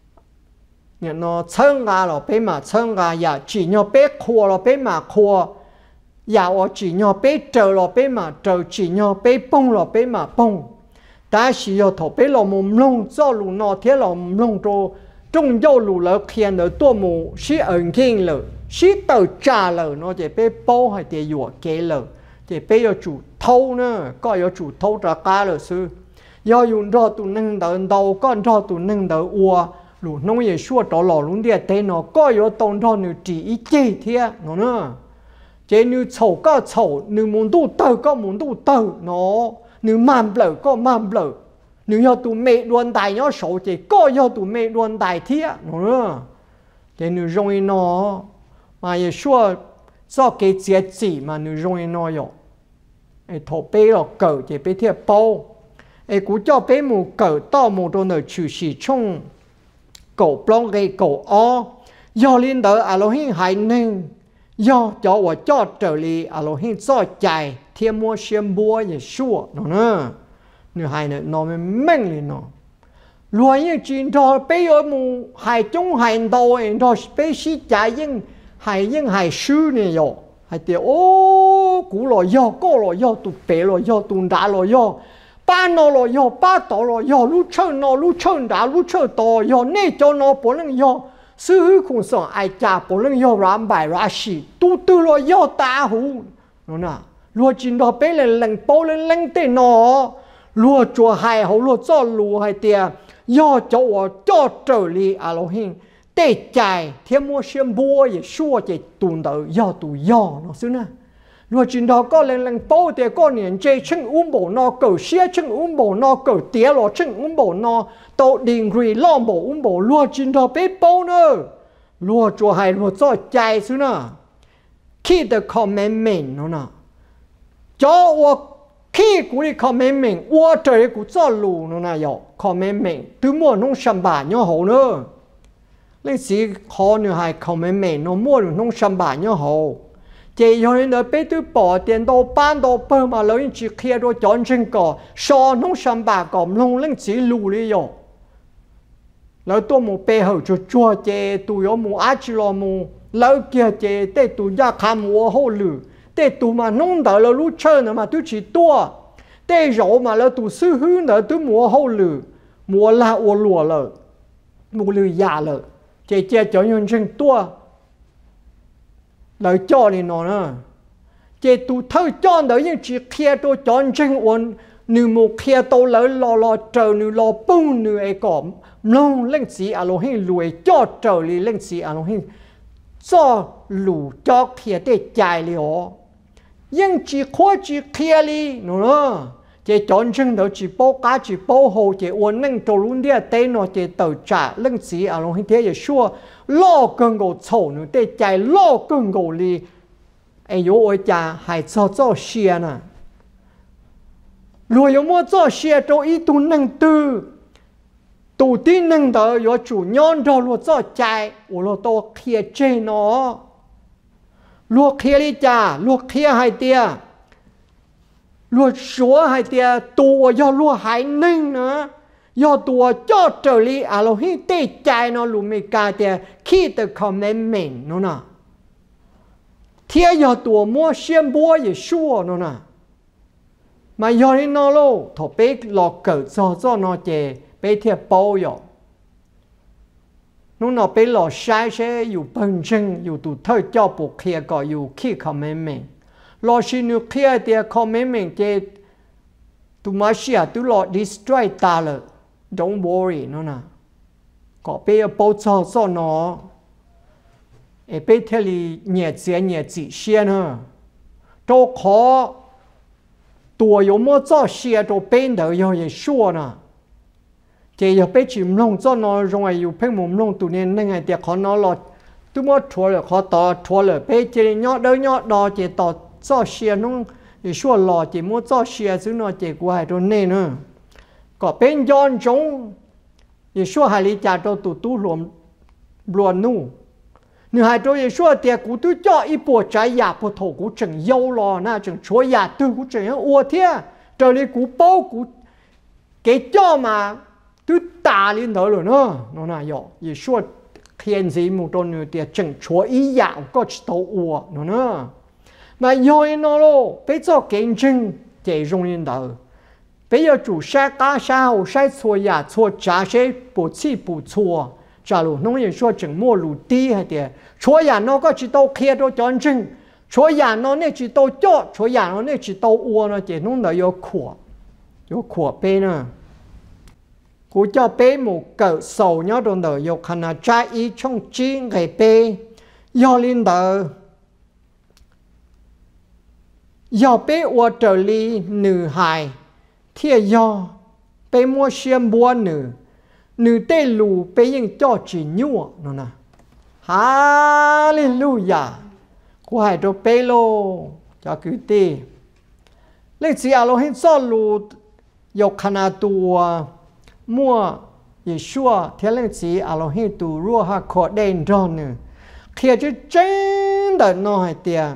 nó chân gà là bé mà chân gà giả chỉ nhỏ bé khua là bé mà khua giả và chỉ nhỏ bé trờ là bé mà trờ chỉ nhỏ bé bông là bé mà bông ta chỉ có thổ bé là mồm nông cho lù nó theo là nông cho trong dâu lù lỡ khiên ở tua mù xí ẩn kinh lỡ xí tờ trà lỡ nó chỉ bé bao hay để dọa kế lỡ chỉ bé có chủ thâu nữa có chủ thâu trả cá lỡ sư do dùng cho tụi nâng đỡ đầu con cho tụi nâng đỡ ua lù nông ye xua trò lò luôn đi thế nó có tông cho nữ chỉ ý chế thế nó nữa chế nữ chầu có chầu nữ muốn tu tờ có muốn tu tờ nó nữ màn lỡ có màn lỡ nếu như tụi mẹ luôn đại nó xấu thì có như tụi mẹ luôn đại thế nữa thì nếu rồi nó mà ye xua do cái chế chỉ mà nếu rồi nó yo thổ bé là cỡ thì bé thiệt bao cú cho bé mù cỡ to mù đồ nở chịu xì chung cậu plong cái cậu o do liên đỡ Alohin hải nên do cho我cho trở lại Alohin cho chạy thiên mua xiêm bùa ye xua nó nữa nữ hài nữa nó mới mạnh lên nó loài như chuyện đó bây giờ mù hài trung hài đầu ấy đó bây sĩ trái nhưng hài sư này rồi hài tiêu ô cú lo yo có lo yo tụ bé lo yo tụ đá lo yo ba nó lo yo ba tổ lo yo lu chân đá lu chân tổ yo nè cho nó bổ lưng yo sư hữu cũng sợ ai cha bổ lưng yo làm bài ra xì tu tu lo yo ta hú nó nè loài chuyện đó bây giờ lần bổ lên tên nó lúa chùa hai hậu lúa cho lúa hai tia do cho我cho trở lại Alohin để chạy thiên mua xiêm bùa也说这tuần đầu do tụ do nó xứ nè lúa chuyện đó có lần bao thì có niệm chơi chân bộ nó cầu xe chân bộ nó cầu tía lo chân bộ nó tàu điện rì lo bộ lúa chuyện đó bé bao nữa lúa chùa hai lúa cho chạy xứ nè khi the commandment nó nè cho 我 khi cú đi commandment, tôi trời cú cho lù nó này yo commandment, từ mua nông sản bản nhau hậu nữa, lấy gì khó nữa hay commandment nó mua được nông sản bản nhau hậu, chỉ cho nên là bây giờ bỏ tiền đâu bán đâu bơ mà lấy chỉ kia rồi chọn chân cỏ, so nông sản bản còn nông lên chỉ lù đi yo, lấy tôi mua bê hậu cho chua chế tụi yo mua ác chỉ lo mua, lấy kia chế để tụi gia khám mua hậu lù. để tụ mà nông đỡ là lúc chơi nữa mà tôi chỉ tua để rồi mà là tụ sư hư nữa tôi mua hậu lử mua là ô lùa lợ mua lử già lợ chế chế cho nhân sinh tua lời cho này nó nữa chế tụ thơ cho đỡ nhưng chỉ kia tôi cho nhân sinh ổn nếu một kia tôi lỡ lo chờ nếu lo bung nếu ấy có nông lên gì à lo hình lùi cho chờ li lên gì à lo hình cho lù cho kia để chạy liò nhưng chỉ khó chỉ kia li nữa chế chọn chân đó chỉ bao cá chỉ bao hồ chế uốn nâng trâu luôn đi tên nó chế tàu trả lưng chỉ à long hình thế chế xua lo cơn gỗ sầu nữa để chạy lo cơn gỗ li ai yếu ơi cha hay cho xe nè rồi yếu mua cho xe cho ít tu nâng tư tu tin nâng đó yếu chủ nhân đó luôn cho chạy ủa lo to kia trên nó luộc kia đi cha luộc kia hai tia luộc số hai tia tua do luộc hai nâng nữa do tua cho trở đi à lo hi tê chạy nó lù mì cà tia khi từ không nên mình nó nè thế do tua mua xiêm búa gì xua nó nè mà do đi nó lô thọ bé lọ cỡ cho nó chè bé thiệt bao giờ nó bé lọ sai sẽอยู่bận chânอยู่tụ thời cho bộ kia cóอยู่khi không nên mình lo xin nước kia thì không nên mình chè tụ mà xia tụ lọ destroy ta了 don't worry nó nè có bé bao cho nó bé thiệt là nhẹ chỉ xia nữa đâu khóตัว有么做些都变得要也说呢，这要被起弄做呢，容易有偏门弄ตัวนี้นั่งไงแต่เขาเนาะเราตัว么ทัวร์เขาต่อทัวร์ไปเจริญยอดดอเจต่อ做些弄也说老เจ么做些ซึ่งเนาะเจกูให้ตัวนี้เนาะก็เป็นย้อนจง也说ให้ลิจ่าตัวตู้รวมรวนนู่女孩子也说的，古都叫一波摘呀，不头古整腰了，那整戳呀，对古整样我天，这里古包古给叫嘛，都打领头了呢，那有也说天子木多女的整戳一呀，个去头我呢，那有人咯，别做竞争，这容易头，别要做啥干啥后啥错呀，错假些不起不错。假如农业说整末路低还的，所以那个只到开到战争，所以那只到叫，所以那只到窝呢，就弄到有苦杯呢。古叫杯木狗手鸟中的有可能在一冲击给杯，要领导，要杯我这里女孩，贴要杯莫先波女。nữ tê lù bê yên cho chỉ nhua nó nè hallelujah của hai đồ bê lô cho cứ tê lấy chỉ alo hin cho lù yok khana tua mua Yeshua thế lấy chỉ alo hin tu rua ha khó đen rồi nè khi chứ chân đời nó hay tiền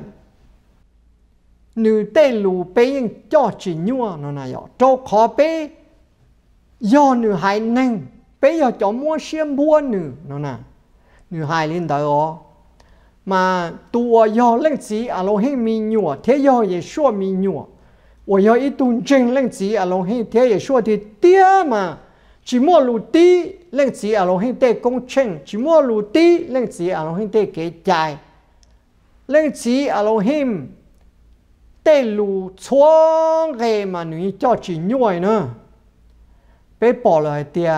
nữ tê lù bê yên cho chỉ nhua nó nè cho khó bê do nữ hai nâng bây giờ cho mua xiêm búa nữ nó nè nữ hai lên đó mà tua do lên chỉ à lo hết mi nhua thế do也说mi nhua 我要一顿真lên chỉ à lo hết thế 也说的爹嘛chỉ mua lù tí lên chỉ à lo hết để công trình chỉ mua lù tí lên chỉ à lo hết để cái chạy lên chỉ à lo hết để lù chuông cái mà nữ cho chỉ nhua nữa bé bỏ lại tiền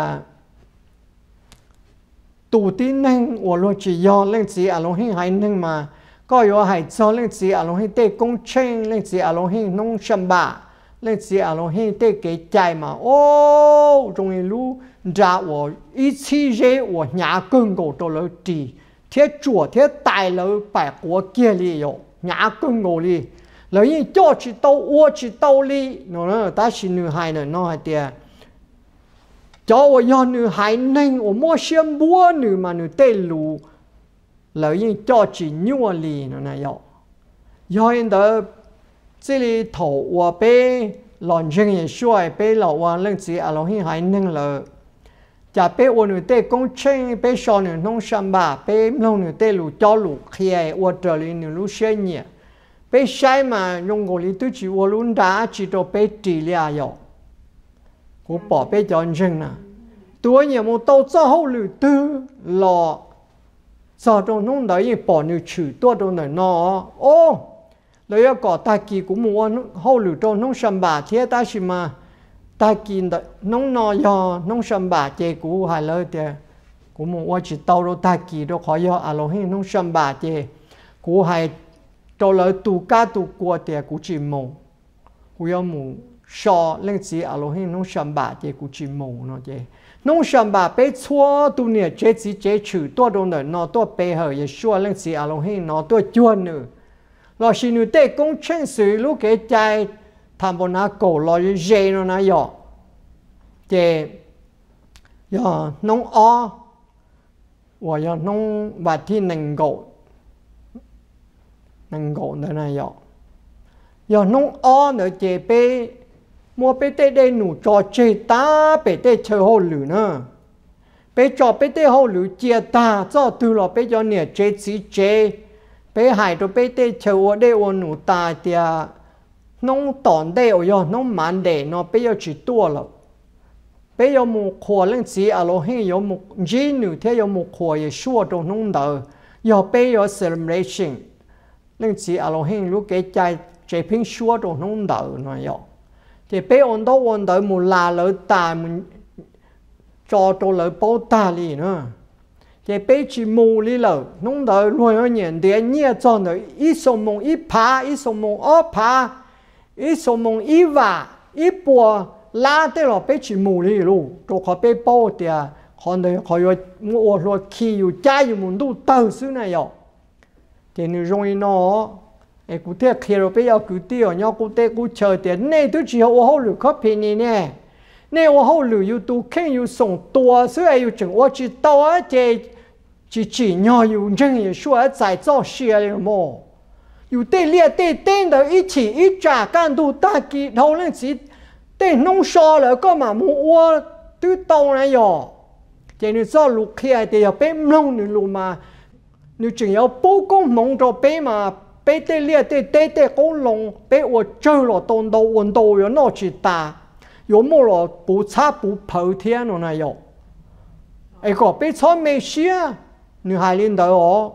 tụ tin năng của lo chỉ do lên chỉ à lo hin hay năng mà có yếu hay cho lên chỉ à lo hin tê công trình lên chỉ à lo hin nông sản bạ lên chỉ à lo hin tê cái chạy mà ô trong cái lú ra của ít chi dễ của nhà cưng cổ đồ lỡ trì thiết chùa thiết tài lỡ bài của kia li yo nhà cưng cổ li lỡ như cho chỉ tàu ô chỉ tàu li nó ta chỉ nữ hai nó hai tiền cho我要女孩能我莫先播女嘛女对路老人叫起牛里那要人的这里头我被老人也说被老王认知啊老人还能了จะ被我女对工程被少女弄上吧被弄女对路教路开我这里女路学业被晒嘛用我里都去我轮打去到被治疗要我宝贝叫人呐，ตัวเนี่ยมันโตเจ้าเขาหรือตื้อหล่อจอตรงนู้นได้ยังปอนี่ชื่อตัวตรงไหนเนาะโอ้เลยก็ตากีกูมัวเขาหรือตรงน้องชัมบาเทียตาชิมาตากีน้องนอยอน้องชัมบาเจกูหายเลยเดียกูมัวจิตโตเราตากีเราขอยออารมณ์ให้น้องชัมบาเจกูหายโตเลยตูก้าตูกลัวเดียกูจิมงกูยอมมู so lên chỉ Elohim nông sầm bả chế cũng chỉ mù nó chế nông sầm bả bé chua tu nè chế chỉ chế trừ tua đồ nữa nó tua bé hở Yeshua lên chỉ Elohim nó tua chuan nữa lo xin nữ tê công chân sự lúc cái trái tham bọn nó cổ lo dễ nó nãy giờ chế giờ nông o và giờ nông bả thi nành gỗ nữa này giờ nông o nữa chế bé mua bé tê đây nụ trò chơi ta bé tê chơi hồ lử nữa bé trò bé tê hồ lử chia ta cho từ lo bé cho nè chơi chỉ chơi bé hải rồi bé tê chơi ở đây ở nụ ta thì nông tòn đây ở giờ nông mặn đây nó bé giờ chỉ tua rồi bé giờ một khoa lên chỉ à lo hay giờ một gì nữa thế giờ một khoa giờ xua trong nông đời giờ bé giờ celebration lên chỉ à lo hay lúc cái trái chơi pin xua trong nông đời nó giờ thì bé ôn đó một là lỡ ta mình cho lỡ bao ta đi nữa thì bé chỉ mù đi lỡ nông đời nuôi ở nhà để nhẹ cho nó ít sông mông ít phá ít sông mông ó phá ít sông mông ít vả ít bùa lá thế là bé chỉ mù đi luôn cho họ bé bao thì họ này họ rồi mua rồi khiอยู่ใจอยู่มุนดูเตอซื้อnày rồi thì nó rồi nó cụ thể khi rồi bây giờ cụ tiêu nhau cụ thể cụ chờ tiền này tôi chỉ học hậu lử copy nè này học hậu lử YouTube kênh yêu sống tua所以要整我知道啊这只nhau yêu chân也说在做事了么有对列对对的一起一扎干度大吉头那只对弄少了个嘛我都到了哟这你做录开的要被弄你录嘛你只要不公蒙着被嘛bé tê lia tê cũng lòng bé ở chơi lo tôn đầu ổn đầu yo nó chỉ ta yo mua lo bù cha bù phơi thiên nó này yo ai có bé cho mấy xia nữ hài lên đó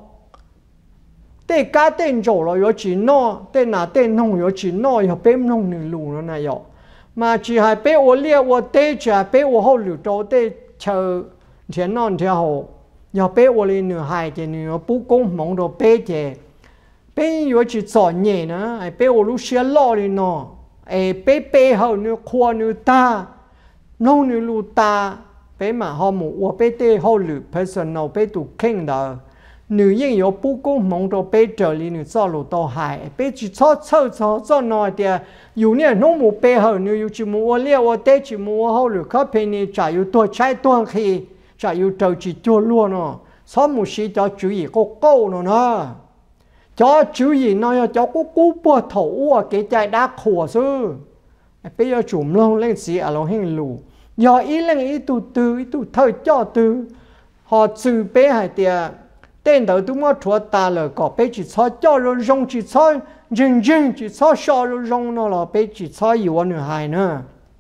tê cá tê trâu lo yo chỉ nó tê nà tê nông yo chỉ nó yo bé nông nữ lù nó này yo mà chỉ hai bé ở lia ở tê chả bé ở hậu lù trâu tê chờ钱non theo hồ yo bé ở lên nữ hài thì nữ bù công mong đồ bé thì bé yêu chỉ chọn nhẹ nữa, ai bé ở lúc xưa lo đi nó, ai bé hậu nữa khoa nữa ta, nông nữa lu ta, bé mà họ muốn bé tê hậu lử personal bé tụ khen đó, nữ nhân yêu bố công mong đồ bé trở lại nữa cho lù tàu hải, bé chỉ cho nói thì yêu nè nông muốn bé hậu nữa yêu chỉ muốn ở tê chỉ muốn hậu lử các bé này trả yêu tuổi trái tuổi khi trả yêu trời chỉ cho luôn nó, sau một sĩ cho chú ý có câu nó cho chú ý nói cho có cú bùa thấu cái trái đá khổ sư bây giờ chùm lông lên xí ở lông hình lù do ý lên ý tụ thời cho từ họ trừ bé hay tiệt tên đầu tôi mua chúa ta là có bé chỉ cho rồi rong chỉ cho rừng chỉ cho rồi rong nó là bé chỉ cho nhiều nữa hay nữa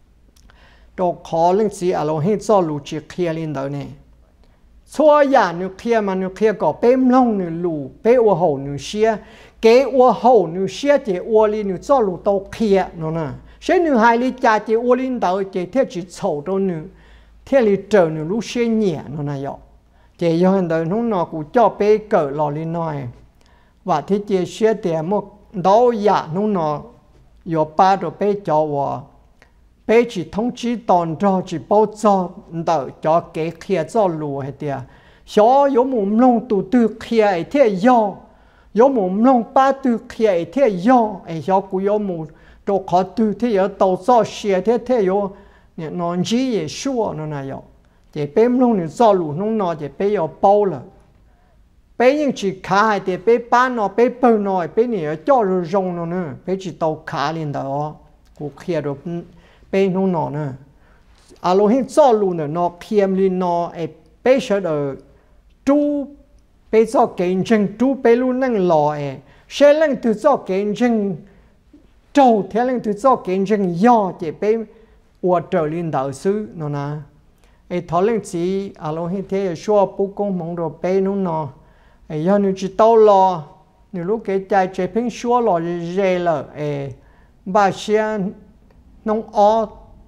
đồ khó lên xí ở lông hình cho lù chỉ kia lên đầu này xua giả nữ kia mà nữ kia có bém lông nữ lù bé ô hậu nữ xia kế ô hậu nữ xia chỉ ô li nữ cho lù tàu kia nó nè sẽ nữ hai li cha chỉ ô linh tàu chỉ theo chỉ sầu đâu nữ theo li trở nữ lù xia nhẹ nó nè yo chỉ do hiện tại nó cũng cho bé cỡ lò li nói và thế chỉ xia thì một đâu giả nó yo ba rồi bé cho và bé chỉ thông chí tòn cho chỉ bao cho đỡ cho cái kia cho lùa hay tiệt, số có mồm lông tụ tư kia ấy thế do, có mồm lông ba tư kia ấy thế do, ấy số cũng có mồm đồ khó tư thế ở tàu cho xe thế thế có, nè non gì vậy xua nó này yo, chỉ bé lông này cho lùa nó chỉ bé có bao là, bé nhưng chỉ khá hay tiệt bé bán nó bé bơ nó bé này cho rồi rong nó nữa, bé chỉ tàu khá lên đó, cũng kia được bé nó nọ nè, Elohim cho luôn nè nó kiêm lên nó ấy bé sợ ở chú bé cho kiến chân chú bé luôn năng lò ấy, sẽ năng từ cho kiến chân trâu theo năng từ cho kiến chân do thì bé qua trở lên đạo sư nó nè, ấy thọ lên chỉ Elohim thế xua bố công mong đồ bé nó nọ, ấy do nó chỉ tao lò, nếu lúc cái trái chế phim xua lò dễ là ấy bà xem nông ó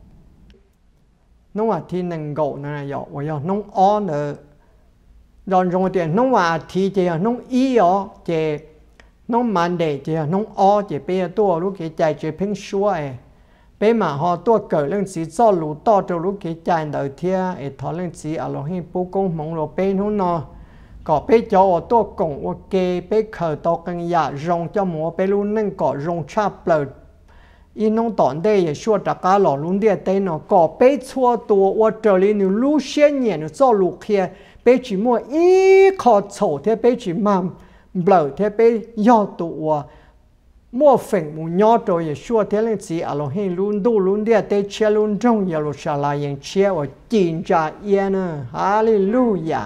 nông thì nông gạo này yo, và yo nông ó nữa, rồi rồi thì nông thì chỉ nông ý ó, chỉ nông mặn để chỉ nông ó chỉ bây giờ tôi lúc cái trái chế phim xua ấy, bé mà họ tua cỡ lên chỉ cho lũ to cho lũ cái chạy đầu thia để thọ lên chỉ ở lỗ hình bố công mong lỗ bé nó nó có bé cho ở tua cổng ok bé khởi to căn nhà rong cho mua bé luôn nên có rong chắp lợt in nông tòn đây也说大家老农的对呢，搞被错多，我这里你路线年你做路去，被只么一靠丑的被只嘛，不的被要多，莫粉莫鸟多也说的那只阿罗嘿轮多轮的对切轮中也路下来人切我紧张耶呢，哈利路亚。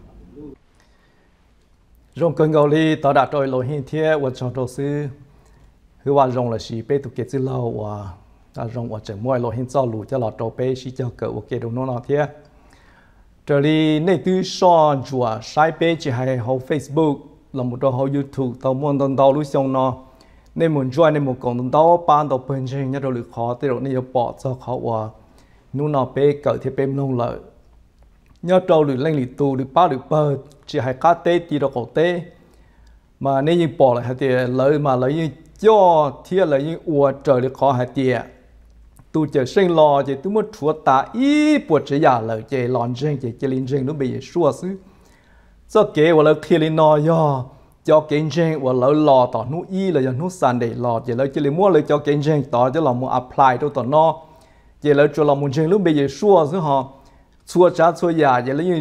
rong cơn gạo li tao đã trôi lối hiện thế, tôi chọn đầu sư, cứว่า rong là gì, bé tụi cái gì lâu và rong và chẳng mua lối hiện cho lũ cho lọt trâu bé chỉ cho cỡ ok đúng nó thế, trở đi này từ son chùa sai bé chỉ hay hậu Facebook là một đồ hậu YouTube tao muốn tao tao lúc xong nó, nên muốn join nên một cộng tao ban tao bên trên nhớ đồ lực khó, tới rồi này bỏ cho khó và nu nó bé cỡ thì bé nông lợi nhớ trâu được lên lịch tù được bao được bờ chỉ hay cá tê thì đâu có tê mà nếu như bỏ lại thì lợi mà lợi như cho thì lợi như ua trời được khó hay tiệt tu chờ sinh lò chỉ tu mất chúa ta ý buộc chỉ giả lợi chỉ lòn trên chỉ linh trên nó bị xua xứ cho kế và lợi khi linh nói cho kinh trên và lợi lò tỏ nút ý là nút sàn để lò chỉ lợi chỉ linh mua lợi cho kinh trên tỏ cho lòng mua apply đâu tỏ nó chỉ lợi cho lòng muốn trên lúc bị xua xứ họ xua trả xua giả vậy là như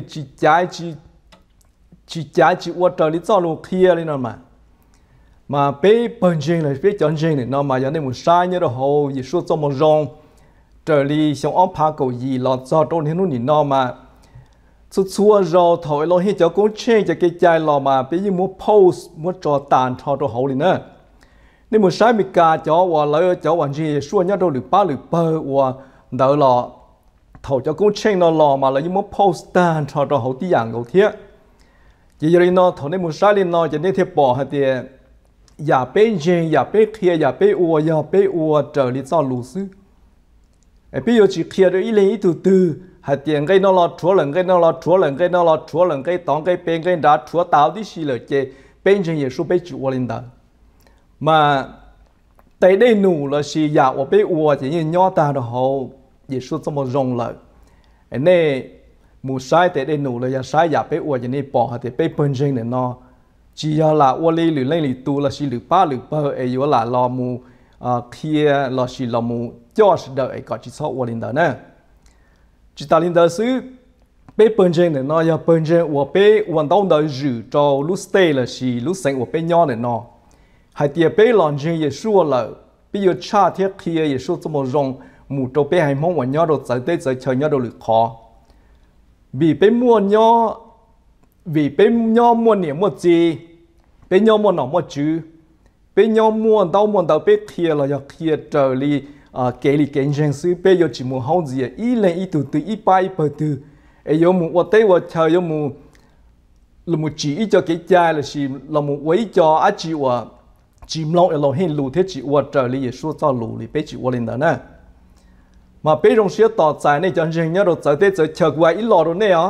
chỉ trái chỉ uất trời lý do luôn kia đi nó mà bé bận chuyện là bé chọn chuyện này nó mà giờ này một sai như đó hồ gì xua cho một rong trời lý xong ốp phá cầu gì lọt do trôn hết luôn nó mà xua rồi thôi lo hết cho cũng chơi cho cái trái lò mà bé như muốn post muốn cho tàn cho đồ hồ đi nữa nên một sai bị cả cho và lấy cho hoàn gì xua nhá đồ được ba được bơ và đỡ lọ thầu cho cũng chơi nó lò mà là như muốn post tàn cho đồ hồ tí dạng cầu thiết chỉ giờ nó thầu nên một sai lên nó cho nên thiệp bỏ hay thìอย่าไปเจงอย่าไปเคลียอย่าไปอวดเจอลิซ่าลูซึไอ้พี่โยชิเคลียด้วยอีเลงอีตู่หาเตียงไงนอลอชัวหลังไงนอลอชัวหลังไงนอลอชัวหลังไงตองไงเป็นไงด่าชัวตาวที่สิเลยเจเป็นเจง也是被主我领导มาแต่ได้หนูละสิอยากว่าไปอวดอย่างนี้ย่อตาเราเขา也是这么容了ไอ้เนี่ยมูใช้แต่ได้หนูเลยอย่าใช้อย่าไปอวดอย่างนี้ปอกแต่ไปเป็นเจงเนี่ยเนาะchỉ là ô li lử lên lử tu là chỉ lử ba lử bơ ấy yếu là lo mu kia là chỉ lo mu cho sự đợi có chỉ sau ô linh đó nè chỉ ta linh đó xứ bé bận trên này nó giờ bận trên ô bé hoàn toàn đời rử cho lúc stay là chỉ lúc sinh ô bé nhỏ này nó hay tiệt bé làm trên也说了bây giờ cha thiết kia也说这么容mu cho bé hay mong hoàn nhỏ đồ tới tới chờ nhỏ đồ lử khó vì bé mua nhỏ vì bên nhau mua niệm mua gì bên nhau mua nọ mua chữ bên nhau mua đâu bên kia là giờ kia trở đi kể chuyện sự bên giờ chỉ mua hậu gì ý lên ý từ ý ba ý bờ từ ấy giờ mua ở đây chờ giờ mua là mua chỉ cho cái trái là chỉ là mua quấy cho á chỉ chỉ lâu là hiện lù thế chỉ trở đi số cho lù thì bên chỉ lên đó nè mà bên trong sẽ tỏ giải này cho chuyện nhớ rồi tới đây chờ qua ý lò rồi nè á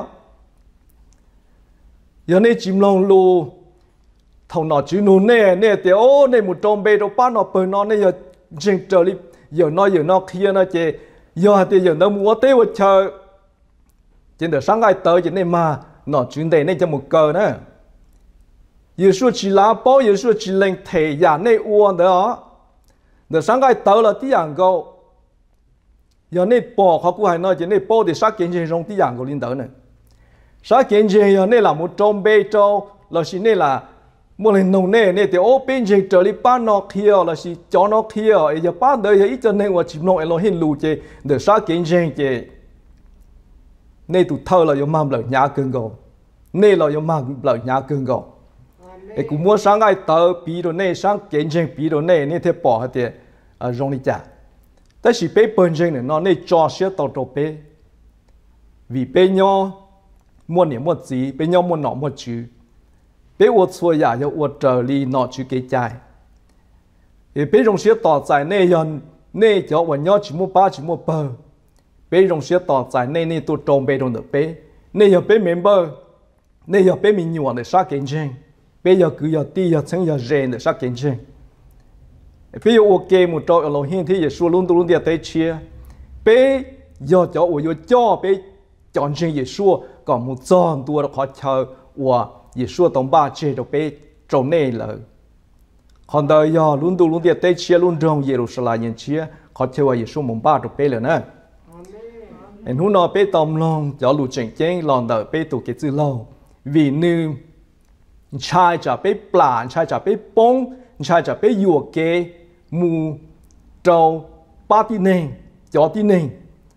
giờ này chìm lòng lù thầu nọ chữ nụ nè thì ô này một trong bê đâu ba nọ bờ nọ này giờ chừng trở đi giờ nó kia nó chê giờ thì giờ nó mua tế vật chờ trên đời sáng ngày tới trên này mà nọ chuyến đề này cho một cờ nữa giờ số chỉ lá bao giờ số chỉ lên thể giả này uốn đó đời sáng ngày tới là tí dạng câu giờ này bỏ họ cũng hay nói trên này bao thì sát kiến trên trong tí dạng câu liên tới này sát kiến gì giờ này là một trong bê châu là chỉ này là một lần nông này thì ô bên trên trở đi ba nó kia là chỉ cho nó kia giờ ba đời ít cho nênว่าchỉ nói là hiện lù chế để sát kiến gì chế này tụt thơ là dùng mang lời nhã cương gò này là dùng mang lời nhã cương gò để cũng muốn sáng ngày tới bí đồ này sáng kiến gì bí đồ này thì bỏ thì rong đi trảแต่是被本身的那抓些到这边vì bên nhau mua niệm mua gì bên nhau mua nọ mua chữ bé uất xua giả cho uất trở đi nọ chữ cái trái thì bé trong xe tỏ giải này dần này cho bọn nhau chỉ mua ba chỉ mua bờ bé trong xe tỏ giải này tụt trồng bé trong được bé này giờ bé miếng bờ này giờ bé mình nhuận để sát kiến trình bé giờ cứ giờ ti giờ chẳng giờ rèn để sát kiến trình bây giờ ok một trâu ở lòng hiên thì Giêsu luôn tu luôn địa tới chia bây giờ cho ở cho bây chọn trên Giêsu còn một chọn tua đó khó chờ và Giêsu tổng ba chế được bây trâu này là còn đời giờ luôn tu luôn địa tới chia luôn trong Jerusalem nhân chia khó chờ Giêsu mong ba được bây là nè anh hú nó bây tầm lòng cho lũ chỉnh chén lòng đời bây tụ cái chữ lâu vì như trai trả bây plà trai trả bây bông trai trả bây yuộc kê mù trâu ba tí nền chó tí nền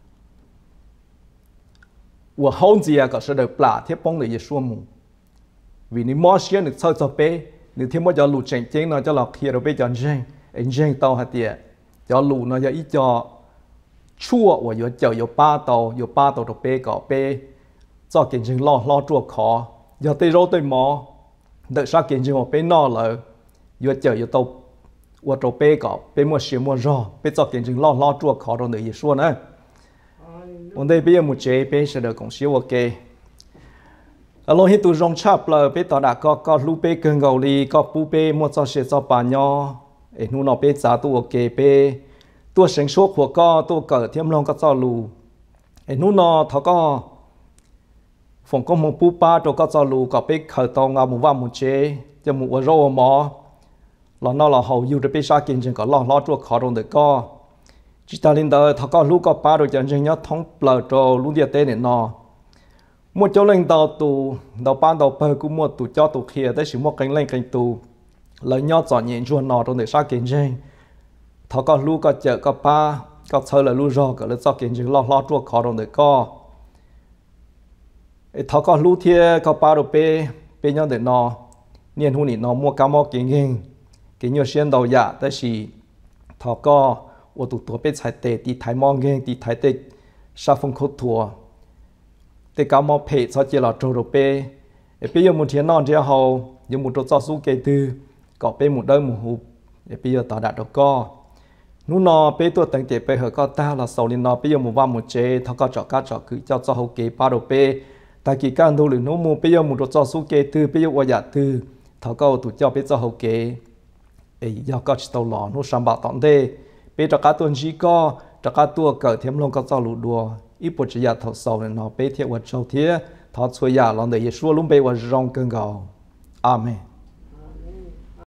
và hôn gì có sẽ được plà thiết bông để Giêsu mù vì nếu mò xuyên được sâu cho bây nếu thêm một cho lũ chỉnh chén nó cho lọc kia rồi bây chọn chén anh chén tao hạt tiệt cho lũ nó cho ít cho chua và yo chờ yo ba tàu được bê cọ bê cho kiến chứng lo chua khó giờ tây rô tây mò đợi sao kiến chứng một bê no là yo chờ yo tàu và tàu bê cọ bê mua xíu mua rò bê cho kiến chứng lo chua khó rồi đợi Giêsu nữa hôm nay bây giờ một chế bê sẽ được cũng xíu ok alo hiện tụ rong chắp là bê tao đã có lú bê cơn gầu li có bú bê mua cho xe cho bà nho để nu nó bê giá tụ ok bêตัวเสียงโชคหัวก็ตัวเกิดเทียมลงก็จอลูไอ้นู่นนอเขาก็ฝงก็มองปูป้าตัวก็จอลูก็ไปเขิดตองเอาหมู่ว่าหมู่เจจะหมู่ว่าโรหมอหลอนนอหล่อเขาอยู่ในปีศาจกินจึงก็หล่อล้อตัวขอตรงเด็กก็จิตาลินเดอร์เขาก็ลูกก็ป้าโดยจังจึงยอดท้องเปล่าตัวลูกเดียเต้เนี่ยนอมัวเจ้าเล่งดาวตูดาวป้านดาวเปอร์กูมัวตูเจ้าตูเขียได้สิมัวกันเล่งกันตูเลยยอดจอดเย็นชวนนอตรงเด็กศาจกินจึงthọ con lu có chợ có pa có chơi là lu rò có là do kiến chứng lo chuột khó đồng để co thọ con lu thia có pa đồ pe nhau để nó niên hu nị nó mua cá mò kiến hình cái nhiều xuyên đầu dạ tới chỉ thọ co ô tụ tuổi pe chạy tệ thì thái mò hình thì thái tệ sa phong khốt thua tệ cá mò pe cho chỉ là trâu đồ pe bây giờ một thiên non theo hầu giờ một trâu cho su kê tư có pe một đôi một hụp bây giờ tao đã được co nú nọ béตัวตั้งแต่ไปเหอะก็ตาละสาวลินนอไปยมว่ามุเจเขาก็จ่อก้าจ่อคือเจ้าจ่อเขาเก็บปลาโดเปตากี่การดูหรือนู้มูไปยมมุจ่อสู้เกตือไปยมวายาตือเขาก็ถูกเจ้าไปจ่อเขาเกเอ้ยยาก็จะตลอดนู้สามบาทตอนเดไปจ่อก้าตัวนี้ก็จ่อก้าตัวเกิดเทียมลงก็จ่อหลุดดัวอีปุจจยาเขาสาวลินนอไปเทียบว่าเจ้าเทียเขาช่วยยาลองเดียชัวลุ่มไปว่าร้องเกินเก่าอาเมน